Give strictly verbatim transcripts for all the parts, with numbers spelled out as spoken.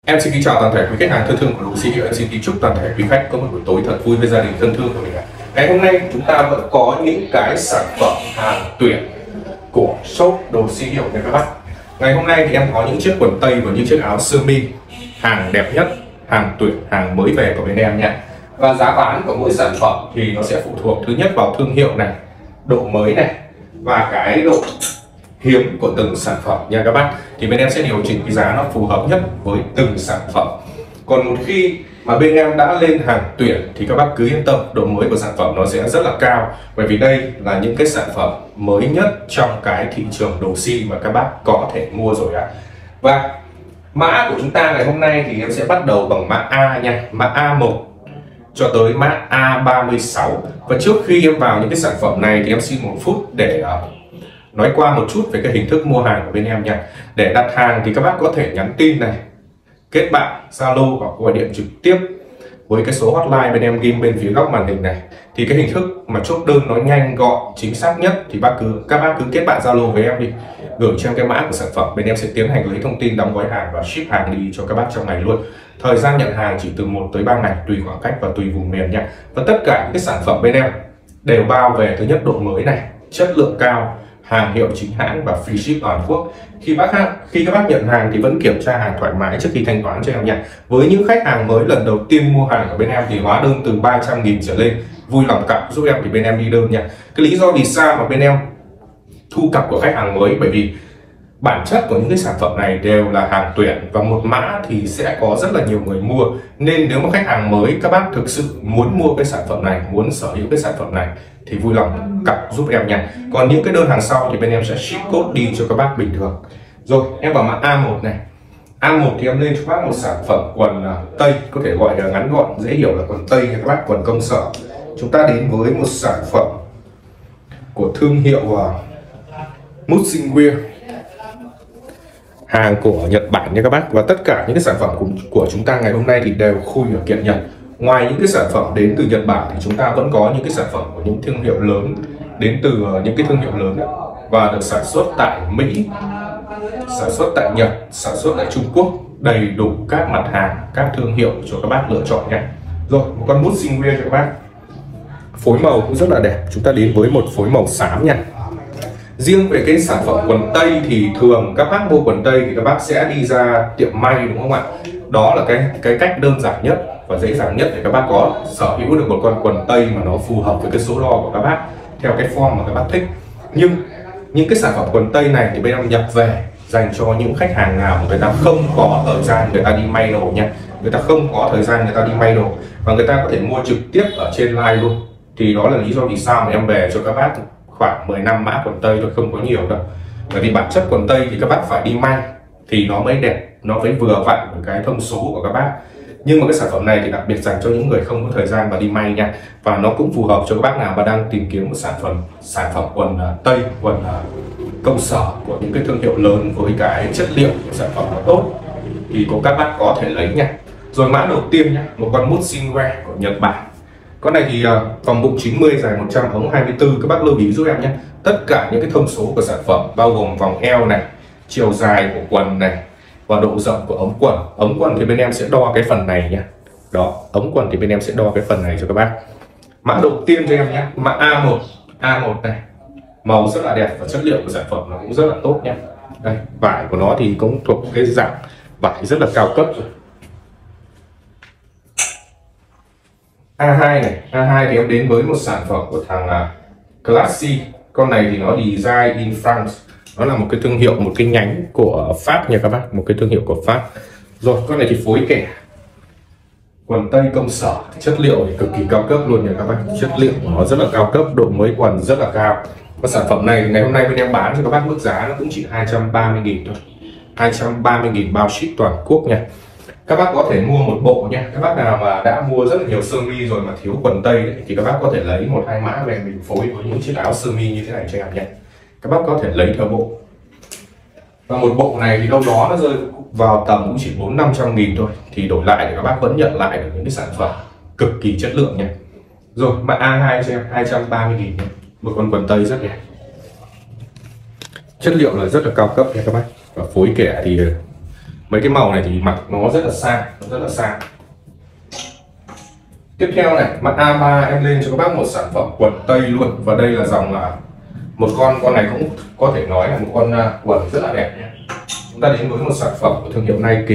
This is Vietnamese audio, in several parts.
Em xin kính chào toàn thể quý khách hàng thân thương của Đồ Xi Hiệu. Em xin kính chúc toàn thể quý khách có một buổi tối thật vui với gia đình thân thương của mình. Ngày hôm nay chúng ta vẫn có những cái sản phẩm hàng tuyển của shop Đồ Xi Hiệu nha các bác. Ngày hôm nay thì em có những chiếc quần tây và những chiếc áo sơ mi hàng đẹp nhất, hàng tuyển, hàng mới về của bên em nha. Và giá bán của mỗi sản phẩm thì nó sẽ phụ thuộc thứ nhất vào thương hiệu này, độ mới này và cái độ hiếm của từng sản phẩm nha các bác. Thì bên em sẽ điều chỉnh cái giá nó phù hợp nhất với từng sản phẩm. Còn một khi mà bên em đã lên hàng tuyển thì các bác cứ yên tâm, độ mới của sản phẩm nó sẽ rất là cao, bởi vì đây là những cái sản phẩm mới nhất trong cái thị trường đồ xi mà các bác có thể mua rồi ạ. À. Và mã của chúng ta ngày hôm nay thì em sẽ bắt đầu bằng mã A nha, mã A một cho tới mã A ba mươi sáu. Và trước khi em vào những cái sản phẩm này thì em xin một phút để uh, nói qua một chút về cái hình thức mua hàng của bên em nha. Để đặt hàng thì các bác có thể nhắn tin này, kết bạn Zalo hoặc gọi điện trực tiếp với cái số hotline bên em ghim bên phía góc màn hình này. Thì cái hình thức mà chốt đơn nó nhanh gọn chính xác nhất thì bác cứ các bác cứ kết bạn Zalo với em đi, gửi cho em cái mã của sản phẩm, bên em sẽ tiến hành lấy thông tin đóng gói hàng và ship hàng đi cho các bác trong ngày luôn. Thời gian nhận hàng chỉ từ một tới ba ngày tùy khoảng cách và tùy vùng miền nha. Và tất cả những cái sản phẩm bên em đều bao về thứ nhất độ mới này, chất lượng cao, hàng hiệu chính hãng và free ship toàn quốc. Khi bác khi các bác nhận hàng thì vẫn kiểm tra hàng thoải mái trước khi thanh toán cho em nha. Với những khách hàng mới lần đầu tiên mua hàng ở bên em thì hóa đơn từ ba trăm nghìn trở lên, vui lòng cặp giúp em thì bên em đi đơn nha. Cái lý do vì sao mà bên em thu cặp của khách hàng mới, bởi vì bản chất của những cái sản phẩm này đều là hàng tuyển và một mã thì sẽ có rất là nhiều người mua, nên nếu mà khách hàng mới các bác thực sự muốn mua cái sản phẩm này, muốn sở hữu cái sản phẩm này thì vui lòng cặp giúp em nha. Còn những cái đơn hàng sau thì bên em sẽ ship code đi cho các bác bình thường. Rồi em vào mã A một này. A một thì em lên cho các bác một sản phẩm quần uh, tây, có thể gọi là ngắn gọn dễ hiểu là quần tây nha các bác, quần công sở. Chúng ta đến với một sản phẩm của thương hiệu uh, Musinwear, hàng của Nhật Bản nha các bác. Và tất cả những cái sản phẩm của, của chúng ta ngày hôm nay thì đều khui ở kiện Nhật. Ngoài những cái sản phẩm đến từ Nhật Bản thì chúng ta vẫn có những cái sản phẩm của những thương hiệu lớn, đến từ những cái thương hiệu lớn ấy, và được sản xuất tại Mỹ, sản xuất tại Nhật, sản xuất tại Trung Quốc, đầy đủ các mặt hàng, các thương hiệu cho các bác lựa chọn nha. Rồi một con Musinwear cho các bác, phối màu cũng rất là đẹp. Chúng ta đến với một phối màu xám nha. Riêng về cái sản phẩm quần tây thì thường các bác mua quần tây thì các bác sẽ đi ra tiệm may, đúng không ạ? Đó là cái cái cách đơn giản nhất và dễ dàng nhất để các bác có sở hữu được một con quần tây mà nó phù hợp với cái số đo của các bác theo cái form mà các bác thích. Nhưng những cái sản phẩm quần tây này thì bên em nhập về dành cho những khách hàng nào người ta không có thời gian người ta đi may đồ nha, người ta không có thời gian người ta đi may đồ và người ta có thể mua trực tiếp ở trên live luôn. Thì đó là lý do vì sao mà em về cho các bác khoảng mười năm mã quần tây thôi, không có nhiều đâu. Bởi vì bản chất quần tây thì các bác phải đi may thì nó mới đẹp, nó mới vừa vặn với cái thông số của các bác. Nhưng mà cái sản phẩm này thì đặc biệt dành cho những người không có thời gian mà đi may nha. Và nó cũng phù hợp cho các bác nào mà đang tìm kiếm một sản phẩm sản phẩm quần uh, tây, quần uh, công sở của những cái thương hiệu lớn với cái chất liệu của sản phẩm nó tốt thì có các bác có thể lấy nha. Rồi mã đầu tiên nhé, một con Musinwear của Nhật Bản. Con này thì uh, vòng bụng chín mươi, dài một trăm, ống hai mươi tư. Các bác lưu ý giúp em nhé. Tất cả những cái thông số của sản phẩm bao gồm vòng eo này, chiều dài của quần này và độ rộng của ống quần. Ống quần thì bên em sẽ đo cái phần này nhé. Đó, ống quần thì bên em sẽ đo cái phần này cho các bác. Mã đầu tiên cho em nhé, mã A một. A một này, màu rất là đẹp và chất liệu của sản phẩm nó cũng rất là tốt nhé. Đây, vải của nó thì cũng thuộc cái dạng vải rất là cao cấp rồi. A hai này, A hai thì em đến với một sản phẩm của thằng uh, Classy. Con này thì nó design in France, nó là một cái thương hiệu, một cái nhánh của Pháp nha các bác, một cái thương hiệu của Pháp. Rồi con này thì phối kẻ quần tây công sở, chất liệu thì cực kỳ cao cấp luôn nha các bác, chất liệu của nó rất là cao cấp, độ mới quần rất là cao. Và sản phẩm này ngày hôm nay bên em bán cho các bác mức giá nó cũng chỉ hai trăm ba mươi nghìn thôi, hai trăm ba mươi nghìn bao ship toàn quốc nha. Các bác có thể mua một bộ nha. Các bác nào mà đã mua rất là nhiều sơ mi rồi mà thiếu quần tây đấy, thì các bác có thể lấy một hai mã về mình phối với những chiếc áo sơ mi như thế này cho em nha. Các bác có thể lấy theo bộ. Và một bộ này thì đâu đó nó rơi vào tầm cũng chỉ bốn năm trăm nghìn thôi, thì đổi lại thì các bác vẫn nhận lại được những cái sản phẩm cực kỳ chất lượng nha. Rồi mã A hai cho em hai trăm ba mươi nghìn nha. Một con quần tây rất đẹp, chất liệu là rất là cao cấp nha các bác. Và phối kẻ thì Mấy cái màu này thì mặc nó rất là sang, nó rất là sang. Tiếp theo này, mặt A ba em lên cho các bác một sản phẩm quần tây luôn. Và đây là dòng là một con, con này cũng có thể nói là một con quần rất là đẹp nhé. Chúng ta đến với một sản phẩm của thương hiệu Nike.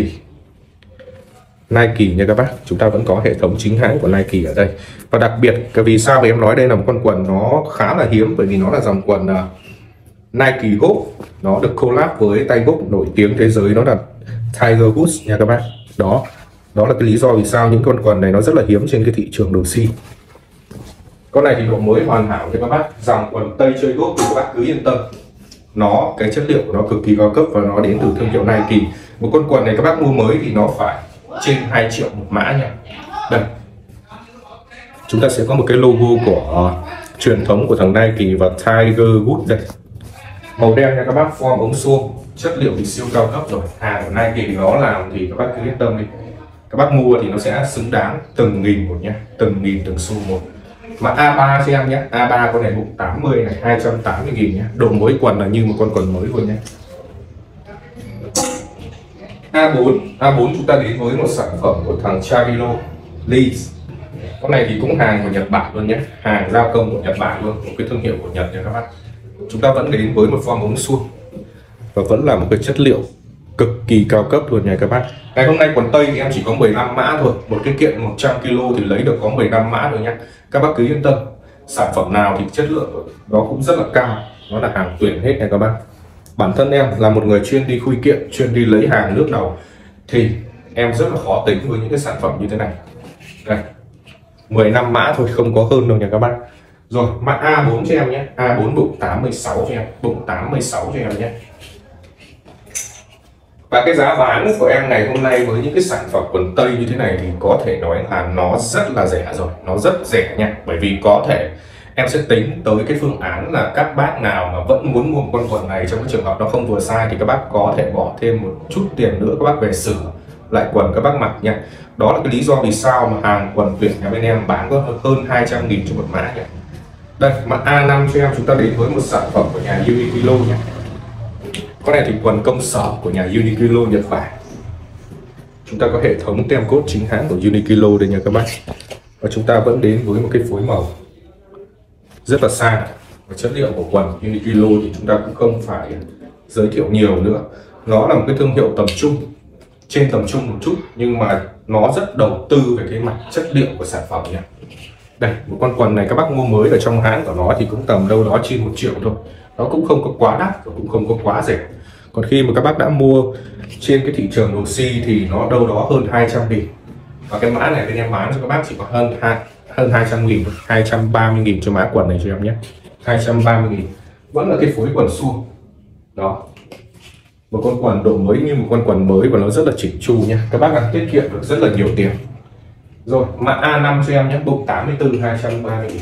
Nike nha các bác, chúng ta vẫn có hệ thống chính hãng của Nike ở đây. Và đặc biệt, cái vì sao mà em nói đây là một con quần nó khá là hiếm, bởi vì nó là dòng quần uh, Nike Golf. Nó được collab với tay golf nổi tiếng thế giới, nó là Tiger Woods nha các bác. Đó, đó là cái lý do vì sao những con quần này nó rất là hiếm trên cái thị trường đồ xi. Con này thì độ mới hoàn hảo cho các bác. Dòng quần tây chơi golf thì các bác cứ yên tâm. Nó, cái chất liệu của nó cực kỳ cao cấp và nó đến từ thương hiệu Nike. Một con quần này các bác mua mới thì nó phải trên hai triệu một mã nha. Đây, chúng ta sẽ có một cái logo của uh, truyền thống của thằng Nike và Tiger Woods đây. Màu đen nha các bác, form ống suông, chất liệu thì siêu cao cấp rồi. Hàng của Nike thì nó làm thì các bác cứ yên tâm đi. Các bác mua thì nó sẽ xứng đáng từng nghìn một nhé, từng nghìn từng xu một. Mà A ba cho em nhé, A ba con này bụng tám mươi này, hai trăm tám mươi nghìn nhé. Độ mới quần là như một con quần mới luôn nhé. A bốn, A bốn chúng ta đến với một sản phẩm của thằng Chavilo Leeds. Con này thì cũng hàng của Nhật Bản luôn nhé, hàng gia công của Nhật Bản luôn, một cái thương hiệu của Nhật nha các bác. Chúng ta vẫn đến với một form ống suông và vẫn là một cái chất liệu cực kỳ cao cấp luôn nha các bác. Ngày hôm nay quần tây thì em chỉ có mười lăm mã thôi, một cái kiện một trăm ki lô thì lấy được có mười lăm mã rồi nhé. Các bác cứ yên tâm, sản phẩm nào thì chất lượng đó cũng rất là cao, nó là hàng tuyển hết nha các bác. Bản thân em là một người chuyên đi khui kiện, chuyên đi lấy hàng nước đầu thì em rất là khó tính với những cái sản phẩm như thế này. Đây, mười lăm mã thôi, không có hơn đâu nha các bác. Rồi, mặt A bốn cho em nhé, A bốn bụng tám mươi sáu cho em, bụng tám mươi sáu cho em nhé. Và cái giá bán của em ngày hôm nay với những cái sản phẩm quần tây như thế này thì có thể nói là nó rất là rẻ rồi, nó rất rẻ nha. Bởi vì có thể em sẽ tính tới cái phương án là các bác nào mà vẫn muốn mua một con quần này, trong cái trường hợp nó không vừa size thì các bác có thể bỏ thêm một chút tiền nữa, các bác về sửa lại quần các bác mặc nha. Đó là cái lý do vì sao mà hàng quần tuyển nhà bên em bán có hơn hai trăm nghìn cho một mã nhé. Đây, mặt A năm cho em, chúng ta đến với một sản phẩm của nhà Uniqlo nhé. Con này thì quần công sở của nhà Uniqlo Nhật Bản. Chúng ta có hệ thống tem code chính hãng của Uniqlo đây nha các bác. Và chúng ta vẫn đến với một cái phối màu rất là sang. Và chất liệu của quần Uniqlo thì chúng ta cũng không phải giới thiệu nhiều nữa. Nó là một cái thương hiệu tầm trung, trên tầm trung một chút, nhưng mà nó rất đầu tư về cái mặt chất liệu của sản phẩm nha. Đây, một con quần này các bác mua mới ở trong hãng của nó thì cũng tầm đâu đó trên một triệu thôi. Nó cũng không có quá đắt và cũng không có quá rẻ. Còn khi mà các bác đã mua trên cái thị trường đồ xi thì nó đâu đó hơn hai trăm nghìn. Và cái mã này bên em bán cho các bác chỉ có hơn hơn hai trăm nghìn, hai trăm ba mươi nghìn cho mã quần này cho em nhé. hai trăm ba mươi nghìn. Vẫn là cái phối quần suông. Đó. Một con quần độ mới như một con quần mới và nó rất là chỉnh chu nha. Các bác đang tiết kiệm được rất là nhiều tiền. Rồi, mã A năm cho em nhé, bụng tám mươi tư, hai trăm ba mươi nghìn.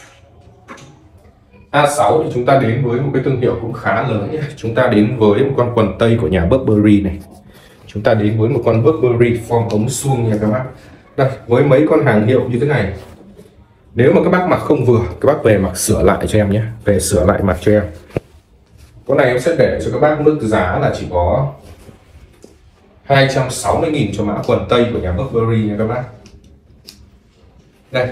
A sáu thì chúng ta đến với một cái thương hiệu cũng khá lớn nhé. Chúng ta đến với một con quần tây của nhà Burberry này. Chúng ta đến với một con Burberry form ống suông nha các bác. Đây, với mấy con hàng hiệu như thế này, nếu mà các bác mặc không vừa, các bác về mặc sửa lại cho em nhé. Về sửa lại mặc cho em. Con này em sẽ để cho các bác mức giá là chỉ có hai trăm sáu mươi nghìn cho mã quần tây của nhà Burberry nha các bác. Đây.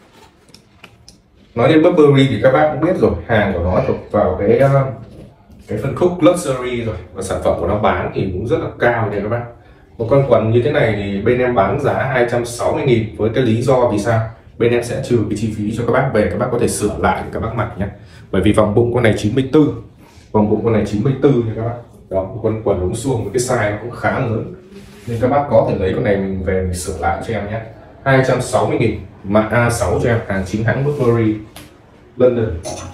Nói đến Burberry thì các bác cũng biết rồi, hàng của nó thuộc vào cái cái phân khúc luxury rồi, và sản phẩm của nó bán thì cũng rất là cao nha các bác. Một con quần như thế này thì bên em bán giá hai trăm sáu mươi nghìn với cái lý do vì sao? Bên em sẽ trừ cái chi phí cho các bác về, các bác có thể sửa lại để các bác mặc nhé. Bởi vì vòng bụng con này chín mươi tư, vòng bụng con này chín mươi tư nha các bác. Đó, một con quần ống suông với cái size nó cũng khá lớn, nên các bác có thể lấy con này mình về mình sửa lại cho em nhé. hai trăm sáu mươi nghìn, mã A sáu cho em, hàng chính hãng Burberry London.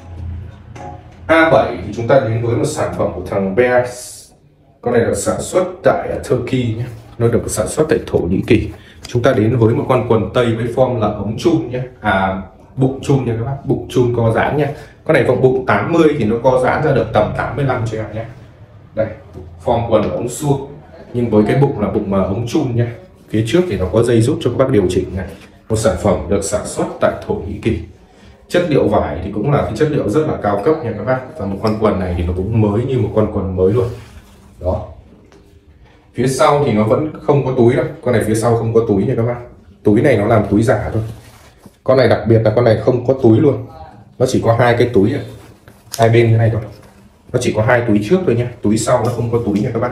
A bảy thì chúng ta đến với một sản phẩm của thằng Bears. Con này được sản xuất tại Turkey nhé, nó được sản xuất tại Thổ Nhĩ Kỳ. Chúng ta đến với một con quần tây với form là ống chun nhé, à bụng chun nha các bác, bụng chun co giãn nhé. Con này vòng bụng tám mươi thì nó co giãn ra được tầm tám mươi lăm cho em nhé. Đây, form quần ống suông nhưng với cái bụng là bụng mà ống chun nhé. Phía trước thì nó có dây giúp cho các bác điều chỉnh này. Một sản phẩm được sản xuất tại Thổ Nhĩ Kỳ. Chất liệu vải thì cũng là cái chất liệu rất là cao cấp nha các bác. Và một con quần này thì nó cũng mới như một con quần mới luôn. Đó. Phía sau thì nó vẫn không có túi đâu, con này phía sau không có túi nha các bác. Túi này nó làm túi giả thôi. Con này đặc biệt là con này không có túi luôn, nó chỉ có hai cái túi này, hai bên như này thôi, nó chỉ có hai túi trước thôi nhé, túi sau nó không có túi nha các bác.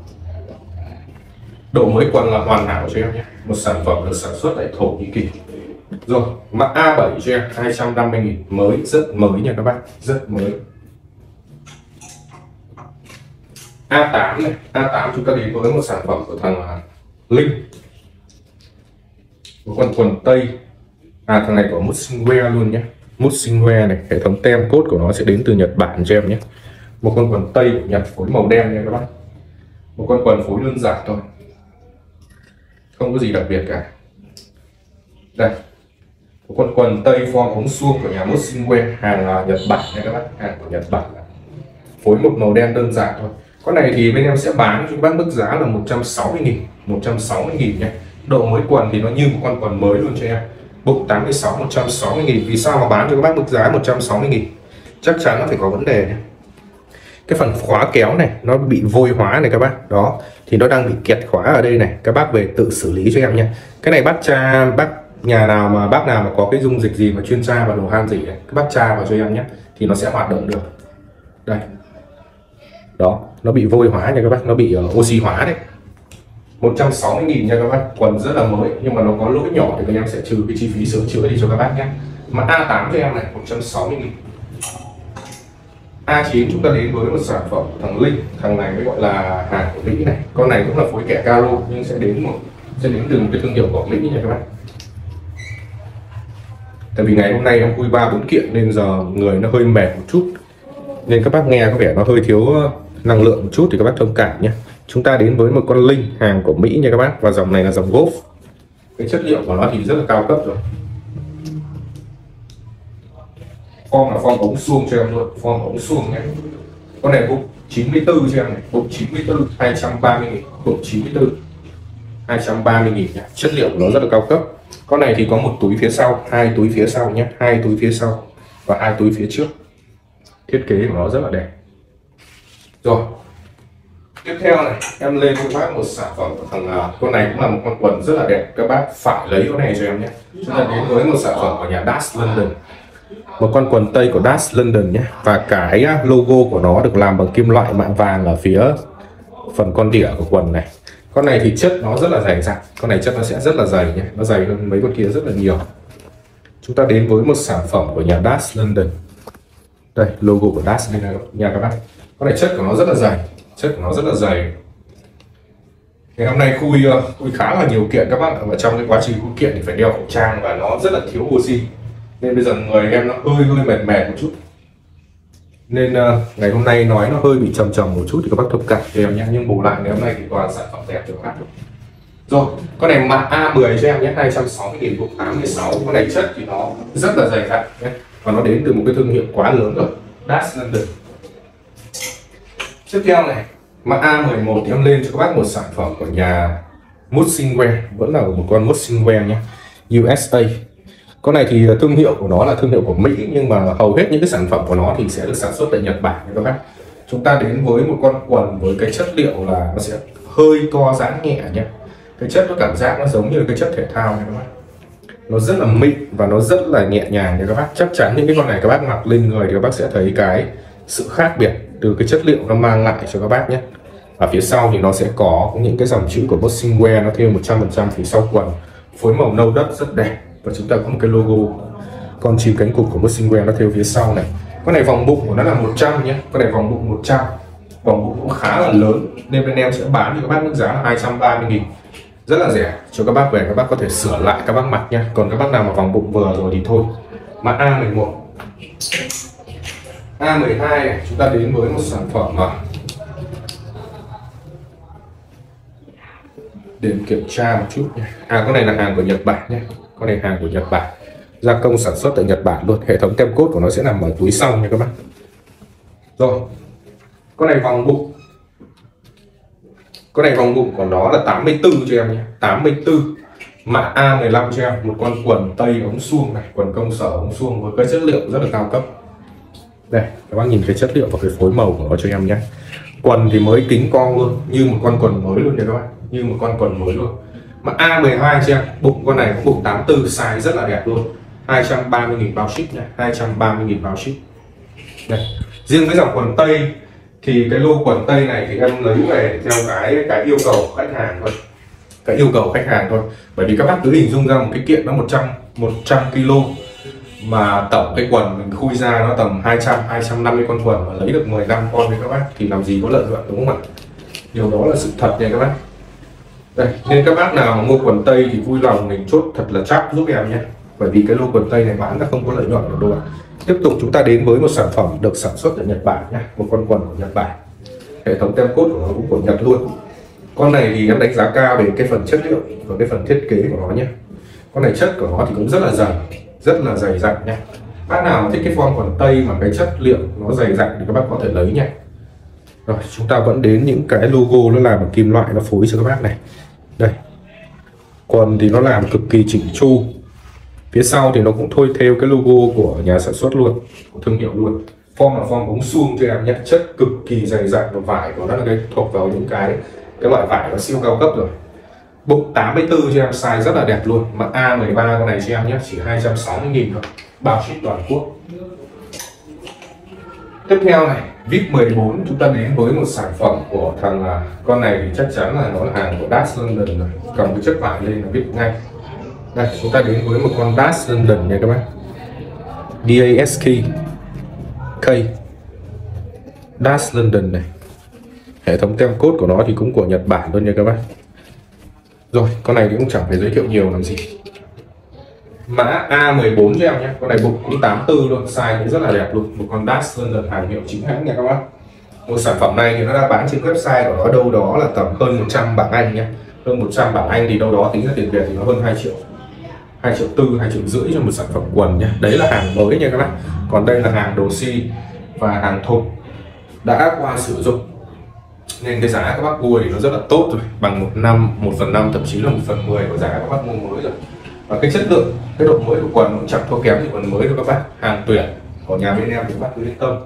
Độ mới quần là hoàn hảo cho em nhé, một sản phẩm được sản xuất tại Thổ Nhĩ Kỳ. Rồi mã A bảy cho em hai trăm năm mươi nghìn, mới, rất mới nha các bác, rất mới. A tám này, A tám chúng ta đến với một sản phẩm của thằng Linh, một con quần tây. À thằng này có Mussing wear luôn nhé, Mussing wear này, hệ thống tem code của nó sẽ đến từ Nhật Bản cho em nhé. Một con quần tây của Nhật, phối màu đen nha các bác. Một con quần phối đơn giản thôi, không có gì đặc biệt cả. Đây, một con quần tây form ống suông của nhà Mussing wear, hàng Nhật Bản nha các bác, hàng của Nhật Bản, phối một màu đen đơn giản thôi. Con này thì bên em sẽ bán cho các bác mức giá là một trăm sáu mươi nghìn, một trăm sáu mươi nghìn nhé. Độ mới quần thì nó như một con quần mới luôn cho em. Bụng tám mươi sáu, một trăm sáu mươi nghìn. Vì sao mà bán cho các bác mức giá một trăm sáu mươi nghìn? Chắc chắn nó phải có vấn đề nhé. Cái phần khóa kéo này nó bị vôi hóa này các bác. Đó, thì nó đang bị kẹt khóa ở đây này. Các bác về tự xử lý cho em nhé. Cái này bác tra, bác nhà nào mà bác nào mà có cái dung dịch gì mà chuyên tra vào đồ han gì này, các bác tra vào cho em nhé, thì nó sẽ hoạt động được. Đây. Đó, nó bị vôi hóa nha các bác, nó bị uh, oxy hóa đấy. Một trăm sáu mươi nghìn nha các bác, quần rất là mới nhưng mà nó có lỗi nhỏ thì các em sẽ trừ cái chi phí sửa chữa đi cho các bác nhé. Mà A tám cho em này một trăm sáu mươi nghìn. A chín chúng ta đến với một sản phẩm của thằng Linh, thằng này mới gọi là hàng của Mỹ này. Con này cũng là phối kẻ caro nhưng sẽ đến một sẽ đến từ một cái thương hiệu của Mỹ nha các bác. Tại vì ngày hôm nay em khui ba bốn kiện nên giờ người nó hơi mệt một chút, nên các bác nghe có vẻ nó hơi thiếu năng lượng một chút thì các bác thông cảm nhé. Chúng ta đến với một con Linh, hàng của Mỹ nha các bác, và dòng này là dòng Golf. Cái chất liệu của nó thì rất là cao cấp rồi. Form là form ống suông cho em luôn, form ống suông nhé. Con này bụng chín mươi tư cho em này, bụng chín mươi tư, hai trăm ba mươi nghìn, bụng chín mươi tư, hai trăm ba mươi nghìn nhé. Chất liệu của nó rất là cao cấp. Con này thì có một túi phía sau, hai túi phía sau nhé, hai túi phía sau và hai túi phía trước. Thiết kế của nó rất là đẹp. Rồi, tiếp theo này em lên cho các bác một sản phẩm của thằng uh, con này cũng là một con quần rất là đẹp, các bác phải lấy con này cho em nhé. Chúng ta đến với một sản phẩm của nhà Dash London, một con quần tây của Dash London nhé, và cái logo của nó được làm bằng kim loại mạ vàng ở phía phần con đỉa của quần này. Con này thì chất nó rất là dày dặn, con này chất nó sẽ rất là dày nhé, nó dày hơn mấy con kia rất là nhiều. Chúng ta đến với một sản phẩm của nhà Dash London. Đây, logo của Dash đây nha các bác. Con này chất của nó rất là dày, chất của nó rất là dày. Ngày hôm nay khui khui khá là nhiều kiện các bác, và trong cái quá trình khui kiện thì phải đeo khẩu trang và nó rất là thiếu oxy, nên bây giờ người em nó hơi hơi mệt mệt một chút, nên uh, ngày hôm nay nói nó hơi bị trầm trầm một chút thì các bác thông cảm cho em nhé. Nhưng bù lại ngày hôm nay thì toàn sản phẩm đẹp cho các bác. Rồi, con này mã A mười cho em nhé, hai trăm sáu mươi nghìn, bụng tám mươi sáu. Con này chất thì nó rất là dày dặn nhé, và nó đến từ một cái thương hiệu quá lớn rồi, Dash London. Tiếp theo này, mã A mười một thì em lên cho các bác một sản phẩm của nhà Mussing wear, vẫn là một con Mussing wear nhé, u ét a. Con này thì thương hiệu của nó là thương hiệu của Mỹ, nhưng mà hầu hết những cái sản phẩm của nó thì sẽ được sản xuất tại Nhật Bản nha các bác. Chúng ta đến với một con quần với cái chất liệu là nó sẽ hơi co giãn nhẹ nhé. Cái chất nó cảm giác nó giống như cái chất thể thao nha các bác. Nó rất là mịn và nó rất là nhẹ nhàng nha các bác. Chắc chắn những cái con này các bác mặc lên người thì các bác sẽ thấy cái sự khác biệt từ cái chất liệu nó mang lại cho các bác nhé. Ở phía sau thì nó sẽ có những cái dòng chữ của Mussing wear, nó thêu một trăm phần trăm phía sau quần, phối màu nâu đất rất đẹp, và chúng ta có một cái logo con chim cánh cụt của Mussing wear nó thêu phía sau này. Con này vòng bụng của nó là một trăm nhé, con này vòng bụng một trăm, vòng bụng cũng khá là lớn, nên bên em sẽ bán cho các bác mức giá là hai trăm ba mươi nghìn, rất là rẻ cho các bác về, các bác có thể sửa lại các bác mặc nha. Còn các bác nào mà vòng bụng vừa rồi thì thôi. Mã A mười một. A mười hai này, chúng ta đến với một sản phẩm mà để kiểm tra một chút nha. À, con này là hàng của Nhật Bản nhé, con này hàng của Nhật Bản, gia công sản xuất tại Nhật Bản luôn. Hệ thống tem code của nó sẽ nằm ở túi sau nha các bác. Rồi, con này vòng bụng, con này vòng bụng của nó là tám mươi tư cho em nhé, tám mươi tư. Mã A mười lăm cho em, một con quần tây ống suông này, quần công sở ống suông với cái chất liệu rất là cao cấp. Đây, các bác nhìn cái chất liệu và cái phối màu của nó cho em nhé. Quần thì mới kính con luôn, như một con quần mới luôn nha các bạn, như một con quần mới luôn. Mà A mười hai cho em, bụng con này cũng bụng tám mươi tư, size rất là đẹp luôn. hai trăm ba mươi nghìn bao ship nha, hai trăm ba mươi nghìn bao ship. Đây. Riêng cái dòng quần tây thì cái lô quần tây này thì em lấy về theo cái cái yêu cầu khách hàng thôi, cái yêu cầu khách hàng thôi. Bởi vì các bác cứ hình dung ra một cái kiện nó một trăm ki lô mà tổng cái quần mình khui ra nó tầm hai trăm hai trăm năm mươi con quần mà lấy được mười lăm con với các bác thì làm gì có lợi nhuận, đúng không ạ? Điều đó là sự thật nha các bác. Đây, nên các bác nào mà mua quần tây thì vui lòng mình chốt thật là chắc giúp em nhé, bởi vì cái lô quần tây này bán là không có lợi nhuận được đâu ạ. Tiếp tục chúng ta đến với một sản phẩm được sản xuất ở Nhật Bản nhé, một con quần của Nhật Bản, hệ thống tem code của nó cũng của Nhật luôn. Con này thì em đánh giá cao về cái phần chất liệu và cái phần thiết kế của nó nhé. Con này chất của nó thì cũng rất là dày, rất là dày dặn nha. Bác nào mà thích cái form quần tây mà cái chất liệu nó dày dặn thì các bác có thể lấy nha. Rồi chúng ta vẫn đến những cái logo nó làm bằng kim loại nó phối cho các bác này. Đây, quần thì nó làm cực kỳ chỉnh chu, phía sau thì nó cũng thôi theo cái logo của nhà sản xuất luôn, của thương hiệu luôn. Form là form bóng suông cho em nhé, chất cực kỳ dày dặn và vải của nó là cái thuộc vào những cái cái loại vải nó siêu cao cấp rồi. Bụng tám mươi tư cho em, size rất là đẹp luôn. Mà A mười ba con này cho em nhé, chỉ hai trăm sáu mươi nghìn thôi, bao ship toàn quốc. Tiếp theo này, vê i pê mười bốn, chúng ta đến với một sản phẩm của thằng con này thì chắc chắn là nó là hàng của Dash London rồi. Cầm cái chất vải lên là biết ngay. Đây, chúng ta đến với một con Dash London nha các bác. đê a ét ca K Dash London này. Hệ thống tem code của nó thì cũng của Nhật Bản luôn nha các bác. Rồi, con này thì cũng chẳng phải giới thiệu nhiều làm gì. Mã A mười bốn cho em nhé, con này bụng cũng tám mươi tư luôn, size cũng rất là đẹp luôn. Một con Dash London hàng hiệu chính hãng nha các bác. Một sản phẩm này thì nó đã bán trên website của nó đâu đó là tầm hơn một trăm bảng Anh nhé. Hơn một trăm bảng Anh thì đâu đó tính ra tiền Việt thì nó hơn hai triệu, hai triệu tư, hai triệu rưỡi cho một sản phẩm quần nhé. Đấy là hàng mới nha các bác. Còn đây là hàng đồ xi và hàng thùng đã qua sử dụng, nên cái giá các bác mua thì nó rất là tốt rồi, bằng một năm, một phần năm, thậm chí là một phần mười của giá các bác mua mới rồi. Và cái chất lượng, cái độ mới của quần cũng chẳng thua kém gì quần mới đâu các bác. Hàng tuyển của nhà bên em thì các bác cứ yên tâm.